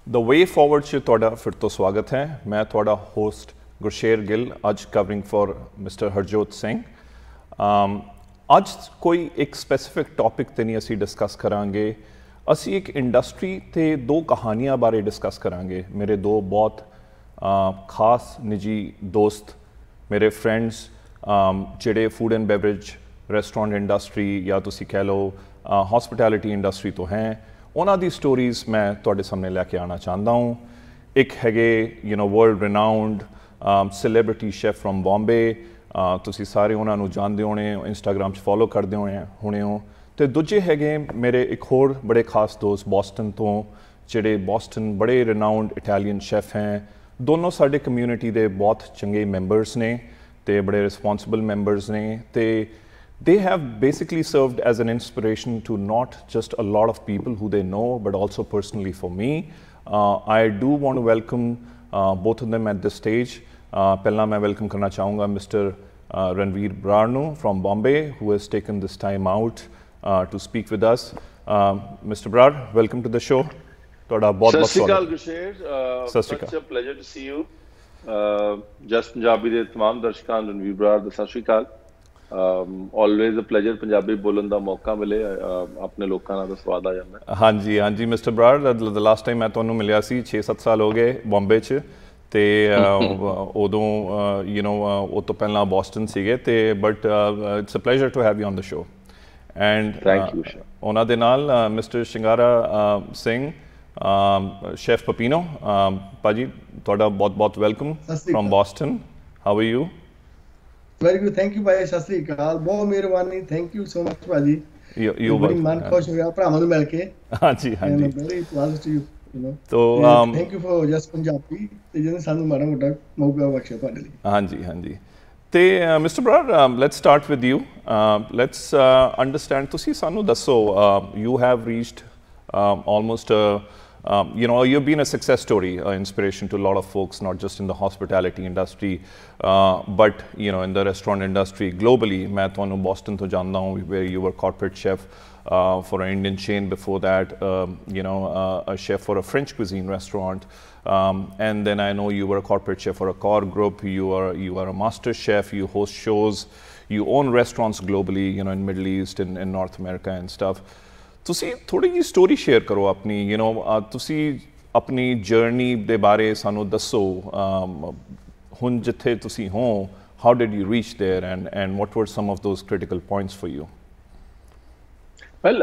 ਦ ਵੇ forward 'ਚ ਤੁਹਾਡਾ ਫਿਰ ਤੋਂ ਸਵਾਗਤ ਹੈ। ਮੈਂ ਤੁਹਾਡਾ ਹੋਸਟ ਗੁਰਸ਼ੇਰ ਗਿੱਲ, ਅੱਜ covering for mister Harjot Singh. ਅੱਜ ਕੋਈ ਇੱਕ ਸਪੈਸੀਫਿਕ ਟੌਪਿਕ 'ਤੇ ਨਹੀਂ ਅਸੀਂ ਡਿਸਕਸ ਕਰਾਂਗੇ, ਅਸੀਂ ਇੱਕ ਇੰਡਸਟਰੀ ਤੇ ਦੋ ਕਹਾਣੀਆਂ ਬਾਰੇ ਡਿਸਕਸ ਕਰਾਂਗੇ। ਮੇਰੇ ਦੋ ਬਹੁਤ ਖਾਸ ਨਿੱਜੀ ਦੋਸਤ, ਮੇਰੇ ਫਰੈਂਡਸ ਜਿਹੜੇ food and beverage restaurant industry ਜਾਂ ਤੁਸੀਂ ਕਹਿ ਲਓ ਹੌਸਪਿਟੈਲਿਟੀ ਇੰਡਸਟਰੀ ਤੋਂ ਹੈ, ਉਹਨਾਂ ਦੀ ਸਟੋਰੀਜ਼ ਮੈਂ ਤੁਹਾਡੇ ਸਾਹਮਣੇ ਲੈ ਕੇ ਆਉਣਾ ਚਾਹੁੰਦਾ ਹੂੰ। ਇੱਕ ਹੈਗੇ world renowned celebrity chef from Bombay, ਤੁਸੀਂ ਸਾਰੇ ਉਹਨਾਂ ਨੂੰ ਜਾਣਦੇ ਹੋਣੇ, ਇੰਸਟਾਗ੍ਰਾਮ 'ਚ ਫੋਲੋ ਕਰਦੇ ਹੋਣੇ ਹੋ। ਅਤੇ ਦੂਜੇ ਹੈਗੇ ਮੇਰੇ ਇੱਕ ਹੋਰ ਬੜੇ ਖਾਸ ਦੋਸਤ ਬੋਸਟਨ ਤੋਂ, ਜਿਹੜੇ ਬੋਸਟਨ ਬੜੇ ਰਿਨਾਊਂਡ ਇਟਾਲੀਅਨ ਸ਼ੈਫ ਹੈ। ਦੋਨੋਂ ਸਾਡੇ ਕਮਿਊਨਿਟੀ ਦੇ ਬਹੁਤ ਚੰਗੇ ਮੈਂਬਰਸ ਨੇ ਅਤੇ ਬੜੇ ਰਿਸਪੋਂਸੀਬਲ ਮੈਂਬਰਸ ਨੇ, ਅਤੇ they have basically served as an inspiration to not just a lot of people who they know, but also personally for me. I do want to welcome both of them at this stage. Pehla main welcome karna chahunga Mr. Ranveer Brar nu from Bombay, who has taken this time out to speak with us. Mr. Brar, welcome to the show. Toda bahut bahut swagat. Such a pleasure to see you. Just Punjabi de tamam darshakan Ranveer Brar da sat shri akal. Always a pleasure Punjabi ਬੋਲਣ ਦਾ ਮੌਕਾ ਮਿਲੇ, ਆਪਣੇ ਲੋਕਾਂ ਨਾਲ ਸਵਾਦ ਆ ਜਾਂਦਾ। ਹਾਂਜੀ ਹਾਂਜੀ mister Brar, the last time ਮੈਂ ਤੁਹਾਨੂੰ ਮਿਲਿਆ ਸੀ 6-7 ਸਾਲ ਹੋ ਗਏ ਬੰਬੇ 'ਚ, ਅਤੇ ਉਦੋਂ ਉਹ ਤੋਂ ਪਹਿਲਾਂ ਬੋਸਟਨ ਸੀਗੇ, ਅਤੇ but it's a pleasure to have you on the show. And ਉਹਨਾਂ ਦੇ ਨਾਲ mister Shingara Singh, chef Pepino. ਭਾਜੀ ਤੁਹਾਡਾ ਬਹੁਤ ਬਹੁਤ welcome from Boston. How are you? Very good, thank you ਭਾਈ, ਸਤਿ ਸ੍ਰੀ ਅਕਾਲ, ਬਹੁਤ ਮਿਹਰਬਾਨੀ, ਥੈਂਕ ਯੂ ਸੋ ਮਚ ਭਾਜੀ। ਬੜੀ ਮਨ ਖੁਸ਼ ਹੋਇਆ ਭਰਾਵਾਂ ਨੂੰ ਮਿਲ ਕੇ। ਹਾਂਜੀ ਹਾਂਜੀ, ਵੈਰੀ ਪਲੇਜ਼ਰ ਟੂ ਯੂ ਤੋ thank you for just Punjabi, ਤੇ ਜਿਹਨੇ ਸਾਨੂੰ ਮਾੜਾ ਮੋਟਾ ਮੌਕਾ ਬਖਸ਼ਿਆ ਤੁਹਾਡੇ ਲਈ। ਹਾਂਜੀ ਹਾਂਜੀ, ਤੇ mister Brar, let's start with you. Let's understand, ਤੁਸੀਂ ਸਾਨੂੰ ਦੱਸੋ, you have reached almost you've been a success story, inspiration to a lot of folks, not just in the hospitality industry, but in the restaurant industry globally. मैं तुहानू Boston तो जानता हूँ, where you were corporate chef for an Indian chain, before that a chef for a French cuisine restaurant, and then I know you were a corporate chef for a core group. You are a master chef, you host shows, you own restaurants globally, in Middle East and in North America and stuff. ਤੁਸੀਂ ਥੋੜ੍ਹੀ ਜਿਹੀ story share ਕਰੋ ਆਪਣੀ, ਤੁਸੀਂ ਆਪਣੀ journey ਦੇ ਬਾਰੇ ਸਾਨੂੰ ਦੱਸੋ। ਹੁਣ ਜਿੱਥੇ ਤੁਸੀਂ ਹੋ, how did you reach there, and what were some of those critical points for you? Well,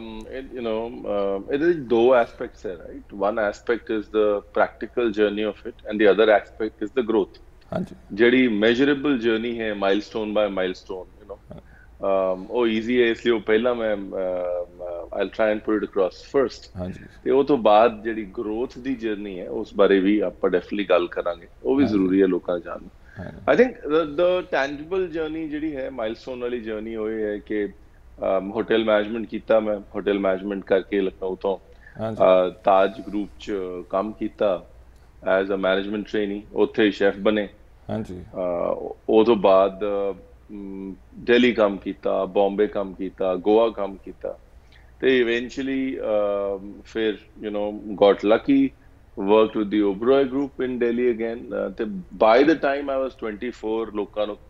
it is two aspects there, right? One aspect is the practical journey of it, and the other aspect is the growth. ਹਾਂਜੀ, ਜਿਹੜੀ measurable journey ਹੈ, milestone by milestone, ਉਹ easy ਹੈ, ਇਸ ਲਈ ਉਹ ਪਹਿਲਾਂ ਮੈਂ I'll try and put it across first. ਤੇ ਉਹ ਤੋਂ ਬਾਅਦ ਜਿਹੜੀ ਗਰੋਥ ਦੀ ਜਰਨੀ ਹੈ, ਉਸ ਬਾਰੇ ਵੀ ਆਪਾਂ ਡੈਫੀਨਿਟਲੀ ਗੱਲ ਕਰਾਂਗੇ, ਉਹ ਵੀ ਜ਼ਰੂਰੀ ਹੈ ਲੋਕਾਂ ਨੂੰ ਜਾਣਨਾ। ਆਈ ਥਿੰਕ ਦ ਟੈਂਜੀਬਲ ਜਰਨੀ ਜਿਹੜੀ ਹੈ, ਮਾਈਲਸਟੋਨ ਵਾਲੀ ਜਰਨੀ ਉਹ ਹੈ ਕਿ ਹੋਟਲ ਮੈਨੇਜਮੈਂਟ ਕੀਤਾ ਮੈਂ, ਹੋਟਲ ਮੈਨੇਜਮੈਂਟ ਕਰਕੇ ਲਖਨਊ ਤੋਂ ਤਾਜ ਗਰੁੱਪ 'ਚ ਕੰਮ ਕੀਤਾ ਐਜ਼ ਅ ਮੈਨੇਜਮੈਂਟ ਟ੍ਰੇਨੀ, ਉੱਥੇ ਹੀ ਸ਼ੈਫ ਬਣੇ। ਉਹ ਤੋਂ ਬਾਅਦ ਦਿੱਲੀ ਕੰਮ ਕੀਤਾ, ਬੰਬੇ ਕੰਮ ਕੀਤਾ, ਗੋਆ ਕੰਮ ਕੀਤਾ, ਤੇ ਇਵੈਂਚੁਅਲੀ ਫਿਰ got lucky, worked with the Oberoi group in Delhi again. ਤੇ ਬਾਈ ਦ ਟਾਈਮ ਆਈ ਵਾਸ 24, ਲੋਕਾਂ ਨੂੰ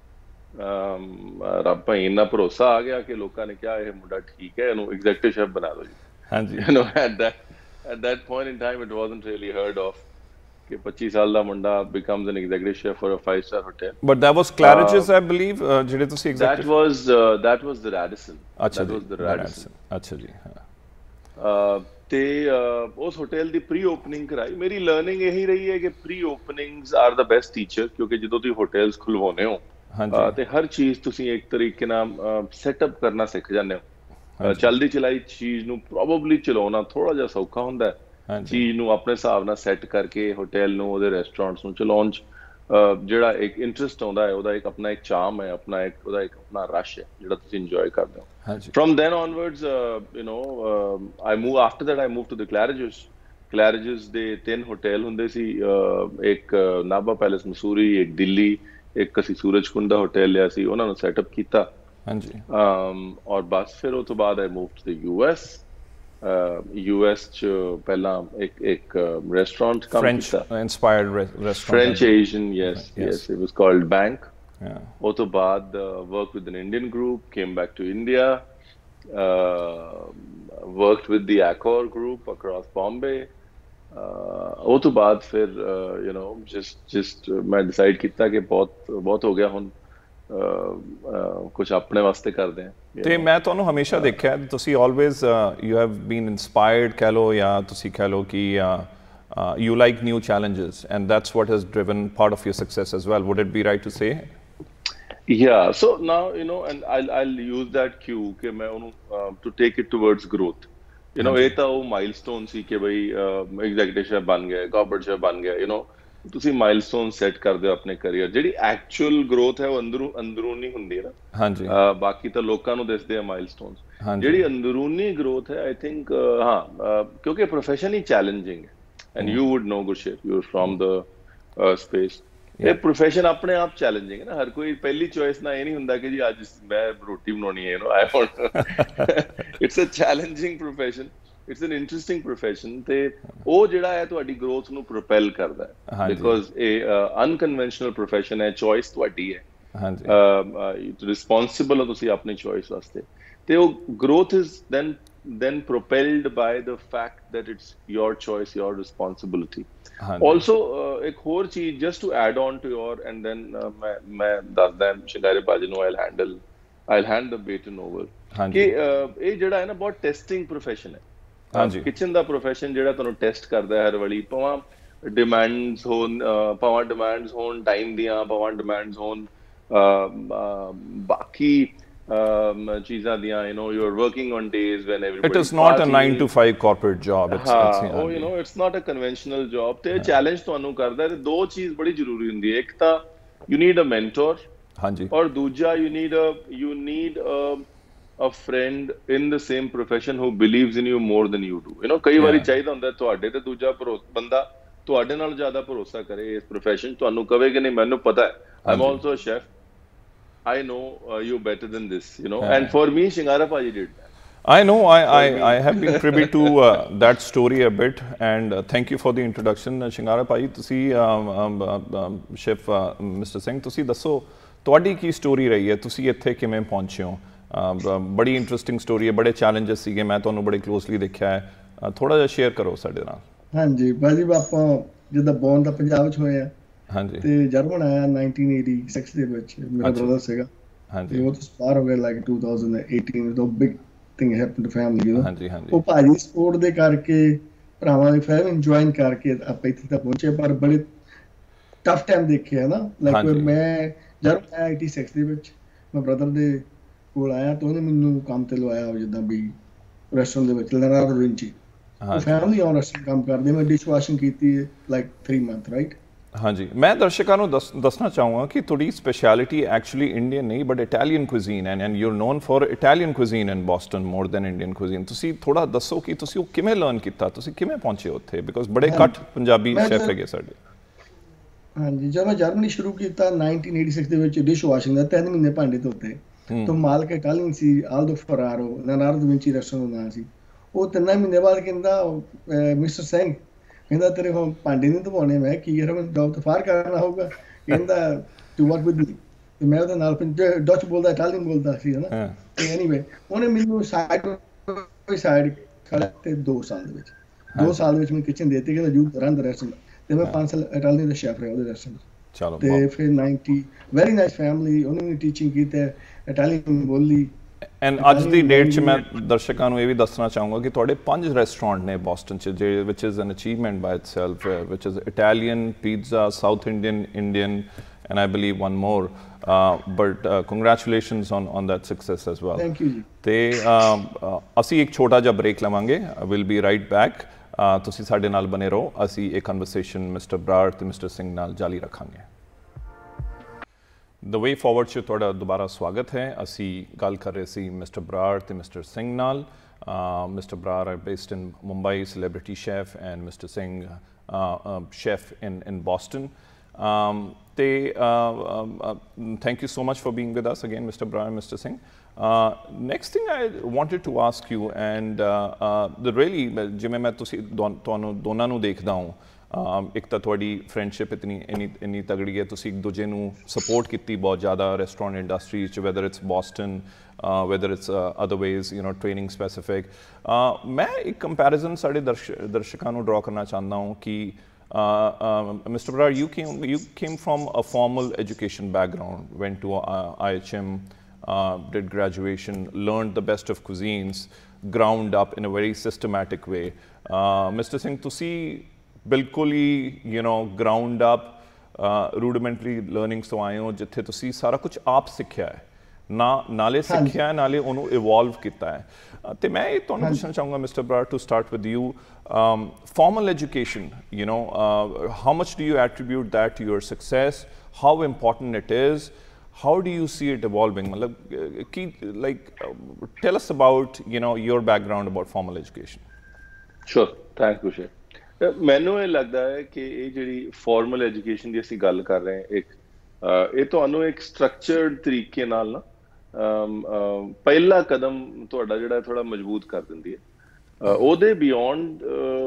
ਰੱਬ ਭਾਈ ਇੰਨਾ ਭਰੋਸਾ ਆ ਗਿਆ ਕਿ ਲੋਕਾਂ ਨੇ ਕਿਹਾ ਇਹ ਮੁੰਡਾ ਠੀਕ ਹੈ, ਇਹਨੂੰ ਐਗਜ਼ੈਕਟਿਵ ਸ਼ੈਫ ਬਣਾ ਦਿਓ ਜੀ। ਹਾਂਜੀ, at that point in time it wasn't really heard of ਕਿ 25 ਸਾਲ ਦਾ ਮੁੰਡਾ becomes an executive chef for a 5-star hotel. But that was Claridge's, I believe, ਜਿਹੜੇ ਤੁਸੀਂ executive? That was the Radisson. ਅੱਛਾ ਜੀ, the Radisson. ਅੱਛਾ ਜੀ, ਤੇ ਉਸ ਹੋਟਲ ਦੀ ਪ੍ਰੀ ਓਪਨਿੰਗ ਕਰਾਈ। ਮੇਰੀ ਲਰਨਿੰਗ ਇਹੀ ਰਹੀ ਹੈ ਕਿ pre openings are the best teacher, ਕਿਉਂਕਿ ਜਦੋਂ ਤੁਸੀਂ ਹੋਟਲਸ ਖੁਲਵਾਉਂਦੇ ਹੋ ਤੇ ਹਰ ਚੀਜ਼ ਤੁਸੀਂ ਇੱਕ ਤਰੀਕੇ ਨਾਲ ਸੈਟਅਪ ਕਰਨਾ ਸਿੱਖ ਜਾਂਦੇ ਹੋ। ਚਲਦੀ ਚਲਾਈ ਚੀਜ਼ ਨੂੰ ਪ੍ਰੋਬਬਲੀ ਚਲਾਉਣਾ ਥੋੜਾ ਜਿਹਾ ਸੌਖਾ ਹੁੰਦਾ, ਚੀਜ਼ ਨੂੰ ਆਪਣੇ ਹਿਸਾਬ ਨਾਲ ਸੈੱਟ ਕਰਕੇ ਹੋਟਲ ਨੂੰ, ਉਹਦੇ ਰੈਸਟੋਰੈਂਟਸ ਨੂੰ ਚਲਾਉਣ 'ਚ ਜਿਹੜਾ ਇੱਕ ਇੰਟਰਸਟ ਆਉਂਦਾ ਹੈ, ਉਹਦਾ ਇੱਕ ਆਪਣਾ ਇੱਕ ਚਾਰਮ ਹੈ, ਉਹਦਾ ਇੱਕ ਆਪਣਾ ਰਸ਼ ਹੈ ਜਿਹੜਾ ਤੁਸੀਂ ਇੰਜੋਏ ਕਰਦੇ ਹੋ। From then onwards after that I move to the Claridges ਦੇ 3 ਹੋਟਲ ਹੁੰਦੇ ਸੀ, ਇੱਕ ਨਾਭਾ ਪੈਲੇਸ ਮਸੂਰੀ, ਇੱਕ ਦਿੱਲੀ, ਇੱਕ ਅਸੀਂ ਸੂਰਜਕੁੰਡ ਦਾ ਹੋਟਲ ਲਿਆ ਸੀ, ਉਹਨਾਂ ਨੂੰ ਸੈਟਅਪ ਕੀਤਾ। ਔਰ ਬਸ ਫਿਰ ਉਹ ਤੋਂ ਬਾਅਦ I move to the US US ਚ ਪਹਿਲਾਂ ਇੱਕ restaurant ਕੰਮ ਕੀਤਾ, French inspired restaurant, French Asian, yes, it was called Bank. Yeah. ਉਸ ਤੋਂ ਬਾਅਦ worked with an Indian group, came back to India, worked with the Accor group across Bombay. ਉਸ ਤੋਂ ਬਾਅਦ ਫਿਰ you know just ਮੈਂ decide ਕੀਤਾ ਕਿ ਬਹੁਤ ਹੋ ਗਿਆ, ਹੁਣ ਕੁਝ ਆਪਣੇ ਵਾਸਤੇ ਕਰਦੇ ਹਾਂ। ਤੇ ਮੈਂ ਤੁਹਾਨੂੰ ਹਮੇਸ਼ਾ ਦੇਖਿਆ ਤੁਸੀਂ always you have been inspired ਕਹਿ ਲਓ ਜਾਂ ਤੁਸੀਂ ਕਹਿ ਲਓ ਕਿ you like new challenges and that's what has driven part of your success as well. Would it be right to say? Yeah, so now you know, and I'll use that cue कि मैं उन्हों to take it towards growth. You know, ये तो वो milestone सी कि भाई executive chef बन गए, corporate chef बन गए, you know, ਤੁਸੀਂ ਮਾਈਲਸਟੋਨ ਸੈੱਟ ਕਰਦੇ ਹੋ ਆਪਣੇ ਕੈਰੀਅਰ। ਜਿਹੜੀ ਐਕਚੁਅਲ ਗਰੋਥ ਹੈ ਉਹ ਅੰਦਰੂਨੀ ਹੁੰਦੀ ਹੈ ਨਾ। ਹਾਂਜੀ। ਬਾਕੀ ਤਾਂ ਲੋਕਾਂ ਨੂੰ ਦਿਸਦੇ ਆ ਮਾਈਲਸਟੋਨਸ, ਜਿਹੜੀ ਅੰਦਰੂਨੀ ਗਰੋਥ ਹੈ ਆਈ ਥਿੰਕ ਹਾਂ ਕਿਉਂਕਿ ਪ੍ਰੋਫੈਸ਼ਨ ਹੀ ਚੈਲੰਜਿੰਗ ਹੈ and you would know Gursher, you are from the space. ਇਹ ਪ੍ਰੋਫੈਸ਼ਨ ਆਪਣੇ ਆਪ ਚੈਲੰਜਿੰਗ ਹੈ ਨਾ। ਹਰ ਕੋਈ ਪਹਿਲੀ ਚੋਇਸ ਨਾ ਇਹ ਨਹੀਂ ਹੁੰਦਾ ਕਿ ਜੀ ਅੱਜ ਮੈਂ ਰੋਟੀ ਬਣਾਉਣੀ ਹੈ, you know I want, it's a challenging profession, it's an interesting profession. ਤੇ ਉਹ ਜਿਹੜਾ ਹੈ ਤੁਹਾਡੀ ਗਰੋਥ ਨੂੰ ਪ੍ਰੋਪੈਲ ਕਰਦਾ ਹੈ, ਬਿਕੋਜ਼ ਇਹ ਅਨਕਨਵੈਨਸ਼ਨਲ ਪ੍ਰੋਫੈਸ਼ਨ ਹੈ, ਚੋਇਸ ਤੁਹਾਡੀ ਹੈ, ਰਿਸਪੌਂਸਿਬਲ ਹੋ ਤੁਸੀਂ ਆਪਣੀ ਚੋਇਸ ਵਾਸਤੇ। ਤੇ ਉਹ growth is then propelled by the fact that it's your choice, your responsibility. Also ek hor cheez just to add on to your, and then main dasda Shingare Baji nu I'll hand the baton over ki ਇਹ ਜਿਹੜਾ ਹੈ ਨਾ ਬਹੁਤ testing profession ਹੈ। Kitchen ਦਾ profession ਜਿਹੜਾ ਤੁਹਾਨੂੰ test ਕਰਦਾ ਹੈ ਹਰ ਵਾਰੀ, ਭਾਵੇਂ ਡਿਮਾਂਡਸ ਹੋਣ ਟਾਈਮ ਦੀਆਂ, ਭਾਵੇਂ ਡਿਮਾਂਡਸ ਹੋਣ ਬਾਕੀ ਚੀਜ਼ਾਂ ਦੀਆਂ, you know, you're working on days when everybody, it is not a 9 to 5 corporate job, it's you know, it's not a conventional job। ਤੇ ਚੈਲੰਜ ਤੁਹਾਨੂੰ ਕਰਦਾ ਹੈ। ਤੇ ਦੋ ਚੀਜ਼ ਬੜੀ ਜ਼ਰੂਰੀ ਹੁੰਦੀ ਹੈ, ਇੱਕ ਤਾਂ you need a mentor, ਹਾਂਜੀ, ਔਰ ਦੂਜਾ you need a friend in the same profession who believes in you more than you do, you know। ਕਈ ਵਾਰੀ ਚਾਹੀਦਾ ਹੁੰਦਾ ਤੁਹਾਡੇ ਤੇ ਦੂਜਾ ਬੰਦਾ ਤੁਹਾਡੇ ਨਾਲ ਜ਼ਿਆਦਾ ਭਰੋਸਾ ਕਰੇ ਇਸ ਪ੍ਰੋਫੈਸ਼ਨ, ਤੁਹਾਨੂੰ ਕਵੇ ਕਿ ਨਹੀਂ ਮੈਨੂੰ ਪਤਾ ਹੈ, I'm also a chef, I know you better than this, you know। And for me, Shingare Paji did that. I know, I have been privy to that story a bit, and thank you for the introduction, Shingare Paji। ਤੁਸੀਂ chef Mr. Singh, ਤੁਸੀਂ ਦੱਸੋ ਤੁਹਾਡੀ ਕੀ story ਰਹੀ ਹੈ, ਤੁਸੀਂ ਇੱਥੇ ਕਿਵੇਂ ਪਹੁੰਚੇ ਹੋ? ਬੜੀ ਇੰਟਰਸਟਿੰਗ ਸਟੋਰੀ ਹੈ, ਬੜੇ ਚੈਲੰਜਸ ਸੀਗੇ, ਮੈਂ ਤੁਹਾਨੂੰ ਬੜੇ ਕਲੋਜ਼ਲੀ ਦੇਖਿਆ ਹੈ, ਥੋੜਾ ਜਿਹਾ ਸ਼ੇਅਰ ਕਰੋ ਸਾਡੇ ਨਾਲ। ਹਾਂਜੀ ਬਾਜੀ, ਆਪਾਂ ਜਿੱਦਾਂ ਬੌਰਨ ਤਾਂ ਪੰਜਾਬ 'ਚ ਹੋਏ ਆ, ਹਾਂਜੀ, ਤੇ ਜਰਮਨ ਆਇਆ 1986 ਦੇ ਵਿੱਚ, ਮੇਰਾ ਬ੍ਰਦਰ ਸੀਗਾ, ਹਾਂਜੀ, ਉਹ ਤਾਂ ਬਾਹਰ ਹੋ ਗਿਆ ਲਾਈਕ 2018, ਤੋਂ big thing happen to family, ਹਾਂਜੀ ਹਾਂਜੀ। ਉਹ ਭਾਜੀ ਸਪੋਰਟ ਦੇ ਕਰਕੇ, ਭਰਾਵਾਂ ਦੀ ਫੈਮਿਲੀ ਜੁਆਇਨ ਕਰਕੇ ਆਪਾਂ ਇੱਥੇ ਤੱਕ ਪਹੁੰਚੇ, ਪਰ ਬੜੇ ਟਫ ਟਾਈਮ ਦੇਖੇ ਹੈ ਨਾ। ਲਾਈਕ ਮੈਂ ਜਰਮਨ ਆਇਆ 86 ਦੇ ਵਿੱਚ, ਮੈਂ ਬ੍ਰਦਰ ਦੇ ਕੋਲ ਆਇਆ ਤਾਂ ਉਹਨੇ ਮੈਨੂੰ ਕੰਮ ਤੇ ਲਵਾਇਆ, ਜਿੱਦਾਂ ਵੀ ਰੈਸਟੋਰੈਂਟ ਦੇ ਵਿੱਚ Leonardo da Vinci, family own restaurant ਕੰਮ ਕਰਦੇ, ਮੈਂ ਡਿਸ਼ ਵਾਸ਼ਿੰਗ ਕੀਤੀ ਲਾਈਕ 3 ਮੰਥ, ਰਾਈਟ। ਹਾਂਜੀ, ਮੈਂ ਦਰਸ਼ਕਾਂ ਨੂੰ ਦੱਸਣਾ ਚਾਹੂੰਗਾ ਕਿ ਤੁਹਾਡੀ ਸਪੈਸ਼ਲਿਟੀ ਐਕਚੁਅਲੀ ਇੰਡੀਅਨ ਨਹੀਂ but Italian cuisine, and you are known for Italian cuisine in Boston more than Indian cuisine. ਤੁਸੀਂ ਥੋੜਾ ਦੱਸੋ ਕਿ ਤੁਸੀਂ ਉਹ ਕਿਵੇਂ ਲਰਨ ਕੀਤਾ, ਤੁਸੀਂ ਕਿਵੇਂ ਪਹੁੰਚੇ ਉੱਥੇ, ਬਿਕੋਜ਼ ਬੜੇ ਘੱਟ ਪੰਜਾਬੀ ਸ਼ੈਫ ਹੈਗੇ ਸਾਡੇ। ਹਾਂਜੀ, ਜਦ ਮੈਂ ਜਰਮਨੀ ਸ਼ੁਰੂ ਕੀਤਾ 1986 ਦੇ ਵਿੱਚ, ਡਿਸ਼ ਵਾਸ਼ਿੰਗ ਦਾ 3 ਮਹੀਨੇ ਭਾਂਡੇ ਧੋਤੇ, ਤਾਂ ਮਾਲਕ ਇਟਾਲੀਅਨ ਸੀ, Aldo Ferraro, Leonardo da Vinci restaurant ਦਾ ਨਾਂ ਸੀ। ਉਹ 3 ਮਹੀਨੇ ਬਾਅਦ ਕਹਿੰਦਾ, ਮਿਸਟਰ ਸਿੰਘ ਕਹਿੰਦਾ ਤੇਰੇ ਹੁਣ ਭਾਂਡੇ ਨਹੀਂ ਧਵਾਉਣੇ। ਮੈਂ ਕੀ ਕਰਾਂ, ਮੈਨੂੰ ਜੌਬ ਤੋਂ ਫਾਰ ਕਰਨਾ ਹੋਊਗਾ। ਕਹਿੰਦਾ ਟੂ ਵਰਕ ਵਿਦ ਮੀ, ਤੇ ਮੈਂ ਉਹਦੇ ਨਾਲ ਡੱਚ ਬੋਲਦਾ, ਇਟਾਲੀਅਨ ਬੋਲਦਾ ਸੀ, ਹੈ ਨਾ। ਤੇ ਐਨੀਵੇ ਉਹਨੇ ਮੈਨੂੰ ਸਾਈਡ ਖੜਾ ਤੇ 2 ਸਾਲ ਦੇ ਵਿੱਚ ਮੈਨੂੰ ਕਿਚਨ ਦੇ ਦਿੱਤੀ, ਕਹਿੰਦਾ ਯੂ ਰਨ ਦ ਰੈਸਟੋਰੈਂਟ, ਤੇ ਮੈਂ 5 ਸਾਲ ਇਟਾਲੀਅਨ ਦਾ ਸ਼ੈਫ ਰਿਹਾ ਉਹਦੇ ਰੈਸਟੋਰੈਂਟ। ਚਲੋ, ਤੇ ਫਿਰ 90 ਵੈਰੀ ਨਾਈਸ ਫੈਮਿਲੀ, ਉਹਨੇ ਮੈਨੂੰ ਟੀਚਿੰਗ ਕੀਤੀ, ਇਟਾਲੀਅਨ ਬੋਲੀ। ਐਂਡ ਅੱਜ ਦੀ ਡੇਟ 'ਚ ਮੈਂ ਦਰਸ਼ਕਾਂ ਨੂੰ ਇਹ ਵੀ ਦੱਸਣਾ ਚਾਹੂੰਗਾ ਕਿ ਤੁਹਾਡੇ 5 ਰੈਸਟੋਰੈਂਟ ਨੇ ਬੋਸਟਨ 'ਚ, which is an achievement by itself, which is Italian, pizza, South Indian, and I believe one more, but congratulations on that success as well. Thank you ji. ਤੇ ਅਸੀਂ ਇੱਕ ਛੋਟਾ ਜਿਹਾ ਬ੍ਰੇਕ ਲਵਾਂਗੇ, we'll be right back। ਤੁਸੀਂ ਸਾਡੇ ਨਾਲ ਬਨੇ ਰਹੋ, ਅਸੀਂ ਇਹ ਕਨਵਰਸੇਸ਼ਨ ਮਿਸਟਰ ਬਰਾੜ ਤੇ ਮਿਸਟਰ ਸਿੰਘ ਨਾਲ ਜਾਰੀ ਰੱਖਾਂਗੇ। ਦ ਵੇ ਫਾਰਵਰਡ 'ਚ ਤੁਹਾਡਾ ਦੁਬਾਰਾ ਸਵਾਗਤ ਹੈ। ਅਸੀਂ ਗੱਲ ਕਰ ਰਹੇ ਸੀ ਮਿਸਟਰ ਬਰਾੜ ਤੇ ਮਿਸਟਰ ਸਿੰਘ ਨਾਲ। Mister Brar are based in Mumbai, celebrity chef, and mister Singh chef in Boston. Thank you so much for being with us again, Mr. Brian, Mr. Singh. Next thing I wanted to ask you, and really जिमें मैं तुसी दोनों ਨੂੰ देखदा हूँ, एक तो तुहाडी फ्रेंडशिप इतनी तगड़ी है, तुसी एक दूजे ਨੂੰ सपोर्ट कीती बहुत ज़्यादा restaurant industry, whether it's Boston, whether it's other ways, training specific. मैं एक कंपैरिजन साढ़े दर्शकों ਨੂੰ ड्रॉ करना चाहता हूँ कि Mr. Brar, you came from a formal education background, went to IHM, did graduation, learned the best of cuisines, ground up in a very systematic way. Mr. Singh, तुसी बिल्कुल ही ground up rudimentary learnings ਤੋਂ ਆਏ ਹੋ, ਜਿੱਥੇ ਤੁਸੀਂ ਸਾਰਾ ਕੁਝ ਆਪ ਸਿੱਖਿਆ ਹੈ, ਨਾਲੇ ਸਿੱਖਿਆ ਨਾਲੇ ਉਹਨੂੰ ਇਵੋਲਵ ਕੀਤਾ ਹੈ। ਤੇ ਮੈਂ ਇਹ ਤੁਹਾਨੂੰ ਪੁੱਛਣਾ ਚਾਹੂੰਗਾ mister Brar, to start with you, formal education, how much do you attribute that to your success? How important it is? How do you see it evolving? Tell us about your background about formal education. Sure, thanks Gushir. ਮੈਨੂੰ ਇਹ ਲੱਗਦਾ ਹੈ ਕਿ ਇਹ ਜਿਹੜੀ formal education ਦੀ ਅਸੀਂ ਗੱਲ ਕਰ ਰਹੇ ਹਾਂ, ਇਹ ਤੁਹਾਨੂੰ ਇੱਕ ਸਟਰਕਚਰਡ ਤਰੀਕੇ ਨਾਲ ਨਾ ਪਹਿਲਾ ਕਦਮ ਤੁਹਾਡਾ ਜਿਹੜਾ ਥੋੜਾ ਮਜ਼ਬੂਤ ਕਰ ਦਿੰਦੀ ਹੈ। ਉਹਦੇ ਬਿਯੋਂਡ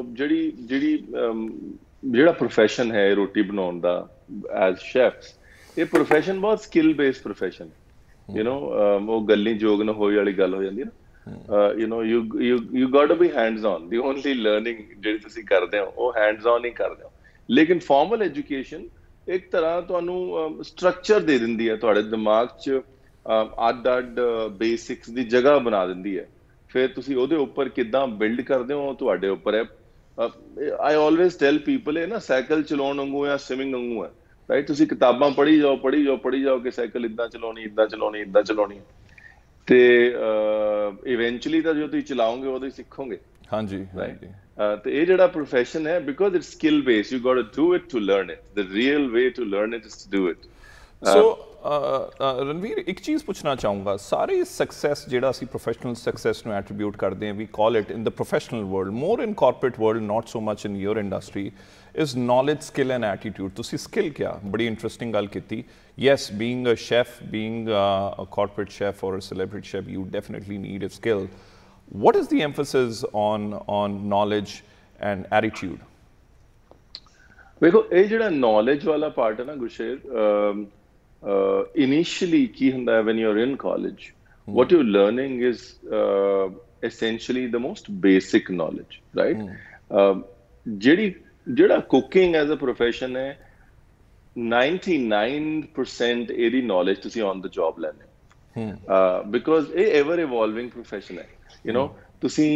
ਜਿਹੜਾ ਪ੍ਰੋਫੈਸ਼ਨ ਹੈ ਰੋਟੀ ਬਣਾਉਣ ਦਾ ਐਜ਼ ਸ਼ੈਫਸ, ਇਹ ਪ੍ਰੋਫੈਸ਼ਨ ਬਹੁਤ ਸਕਿੱਲ ਬੇਸਡ ਪ੍ਰੋਫੈਸ਼ਨ ਹੈ। ਉਹ ਗੱਲੀ ਜੋਗ ਨਾ ਹੋਈ ਵਾਲੀ ਗੱਲ ਹੋ ਜਾਂਦੀ ਹੈ ਨਾ। you got to be hands on. The only learning ਜਿਹੜੀ ਤੁਸੀਂ ਕਰਦੇ ਹੋ ਉਹ hands on ਹੀ ਕਰਦੇ ਹੋ। ਲੇਕਿਨ ਫਾਰਮਲ ਐਜੂਕੇਸ਼ਨ ਇੱਕ ਤਰ੍ਹਾਂ ਤੁਹਾਨੂੰ ਸਟਰਕਚਰ ਦੇ ਦਿੰਦੀ ਹੈ, ਤੁਹਾਡੇ ਦਿਮਾਗ 'ਚ ਅੱਡ ਬੇਸਿਕਸ ਦੀ ਜਗ੍ਹਾ ਬਣਾ ਦਿੰਦੀ ਹੈ। ਫਿਰ ਤੁਸੀਂ ਉਹਦੇ ਉੱਪਰ ਕਿੱਦਾਂ ਬਿਲਡ ਕਰਦੇ ਹੋ ਤੁਹਾਡੇ ਉੱਪਰ ਹੈ। I always tell people ਇਹ ਨਾ ਸਾਈਕਲ ਚਲਾਉਣ ਵਾਂਗੂ ਜਾਂ ਸਵਿਮਿੰਗ ਵਾਂਗੂ ਹੈ, ਰਾਈਟ? ਤੁਸੀਂ ਕਿਤਾਬਾਂ ਪੜ੍ਹੀ ਜਾਓ ਕਿ ਸਾਈਕਲ ਇੱਦਾਂ ਚਲਾਉਣੀ ਤੇ ਇਵੈਂਚੁਅਲੀ ਤਾਂ ਜੋ ਤੁਸੀਂ ਚਲਾਓਗੇ ਉਦੋਂ ਹੀ ਸਿੱਖੋਗੇ। ਹਾਂਜੀ, ਰਾਈਟ। ਤੇ ਇਹ ਜਿਹੜਾ ਪ੍ਰੋਫੈਸ਼ਨ ਹੈ, because it's skill based, you got to do it to learn it. The real way to learn it is to do it. So Ranveer, ਇੱਕ ਚੀਜ਼ ਪੁੱਛਣਾ ਚਾਹੂੰਗਾ, ਸਾਰੇ ਸਕਸੈਸ ਜਿਹੜਾ ਅਸੀਂ ਪ੍ਰੋਫੈਸ਼ਨਲ ਸਕਸੈਸ ਨੂੰ ਐਟਰੀਬਿਊਟ ਕਰਦੇ ਹਾਂ, we call it in the professional world, more in corporate world, not so much in your industry, is knowledge, skill and attitude. ਤੁਸੀਂ skill ਕਿਆ, ਬੜੀ ਇੰਟਰਸਟਿੰਗ ਗੱਲ ਕੀਤੀ। Yes, being a chef, being a corporate chef or a celebrity chef, you definitely need a skill. What is the emphasis on knowledge and attitude? ਵੇਖੋ, ਇਹ ਜਿਹੜਾ knowledge ਵਾਲਾ part ਹੈ ਨਾ ਗੁਰਸ਼ੇਰ, initially ਕੀ ਹੁੰਦਾ ਹੈ, when you're in college, what you're learning is essentially the most basic knowledge, right? ਜਿਹੜਾ cooking as a profession ਹੈ, 99% ਇਹਦੀ ਨੌਲੇਜ ਤੁਸੀਂ ਔਨ ਦ ਜੌਬ ਲੈਂਦੇ ਹੋ, ਬਿਕੋਜ਼ ਇਹ ਐਵਰ ਇਵੋਲਵਿੰਗ ਪ੍ਰੋਫੈਸ਼ਨ ਹੈ। ਤੁਸੀਂ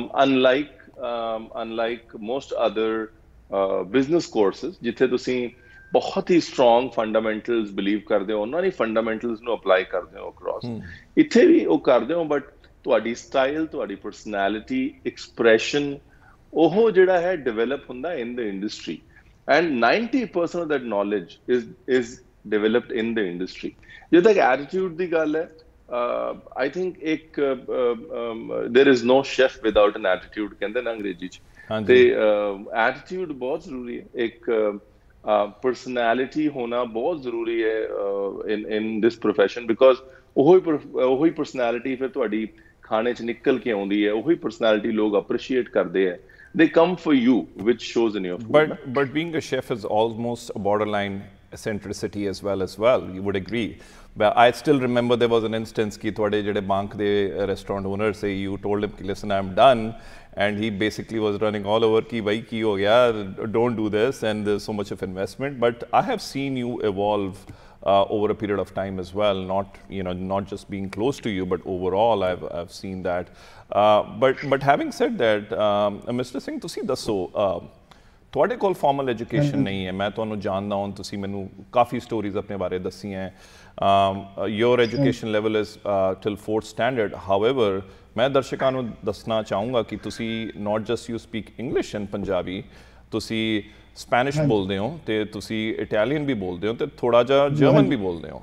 unlike most other business courses, ਜਿੱਥੇ ਤੁਸੀਂ ਬਹੁਤ ਹੀ ਸਟਰੋਂਗ ਫੰਡਾਮੈਂਟਲਸ ਬਿਲੀਵ ਕਰਦੇ ਹੋ, ਉਹਨਾਂ ਦੀ ਫੰਡਾਮੈਂਟਲਸ ਨੂੰ ਅਪਲਾਈ ਕਰਦੇ ਹੋ ਅਕ੍ਰੋਸ, ਇੱਥੇ ਵੀ ਉਹ ਕਰਦੇ ਹੋ, ਬਟ ਤੁਹਾਡੀ ਸਟਾਈਲ, ਤੁਹਾਡੀ ਪਰਸਨੈਲਿਟੀ, ਐਕਸਪ੍ਰੈਸ਼ਨ, ਉਹ ਜਿਹੜਾ ਹੈ ਡਿਵੈਲਪ ਹੁੰਦਾ in the industry, and 90% of that knowledge is developed in the industry. ਜਦੋਂ ਤੱਕ ਐਟੀਟਿਊਡ ਦੀ ਗੱਲ ਹੈ, ਆਈ ਥਿੰਕ ਇੱਕ there is no chef without an attitude ਕਹਿੰਦੇ ਨਾ ਅੰਗਰੇਜ਼ੀ 'ਚ, ਤੇ ਐਟੀਟਿਊਡ ਬਹੁਤ ਜ਼ਰੂਰੀ ਹੈ। ਇੱਕ ਪਰਸਨੈਲਿਟੀ ਹੋਣਾ ਬਹੁਤ ਜ਼ਰੂਰੀ ਹੈ ਇਨ ਦਿਸ ਪ੍ਰੋਫੈਸ਼ਨ, ਬਿਕੋਜ਼ ਉਹੀ ਪਰਸਨੈਲਿਟੀ ਫਿਰ ਤੁਹਾਡੀ ਖਾਣੇ 'ਚ ਨਿਕਲ ਕੇ ਆਉਂਦੀ ਹੈ, ਉਹੀ ਪਰਸਨੈਲਿਟੀ ਲੋਕ ਅਪਰੀਸ਼ੀਏਟ ਕਰਦੇ ਹੈ। They come for you, which shows in your food. But being a chef is almost a borderline eccentricity as well. You would agree. But I still remember there was an instance ki thode jede bank de restaurant owner say, you told him, listen, I'm done, and he basically was running all over ki bhai ki ho gaya, don't do this, and there's so much of investment. But I have seen you evolve over a period of time as well, not just being close to you, but overall I've seen that. But having said that, Mr. Singh, ਤੁਸੀਂ ਦੱਸੋ, ਤੁਹਾਡੇ ਕੋਲ formal education ਨਹੀਂ ਹੈ, ਮੈਂ ਤੁਹਾਨੂੰ ਜਾਣਦਾ ਹਾਂ, ਤੁਸੀਂ ਮੈਨੂੰ ਕਾਫੀ ਸਟੋਰੀਜ਼ ਆਪਣੇ ਬਾਰੇ ਦੱਸੀਆਂ। your education level is till 4th standard. However, ਮੈਂ ਦਰਸ਼ਕਾਂ ਨੂੰ ਦੱਸਣਾ ਚਾਹੂੰਗਾ ਕਿ ਤੁਸੀਂ not just you speak English and Punjabi, ਤੁਸੀਂ ਸਪੈਨਿਸ਼ ਬੋਲਦੇ ਹੋ, ਤੇ ਤੁਸੀਂ ਇਟਾਲੀਅਨ ਵੀ ਬੋਲਦੇ ਹੋ, ਤੇ ਥੋੜਾ ਜਿਹਾ ਜਰਮਨ ਵੀ ਬੋਲਦੇ ਹੋ।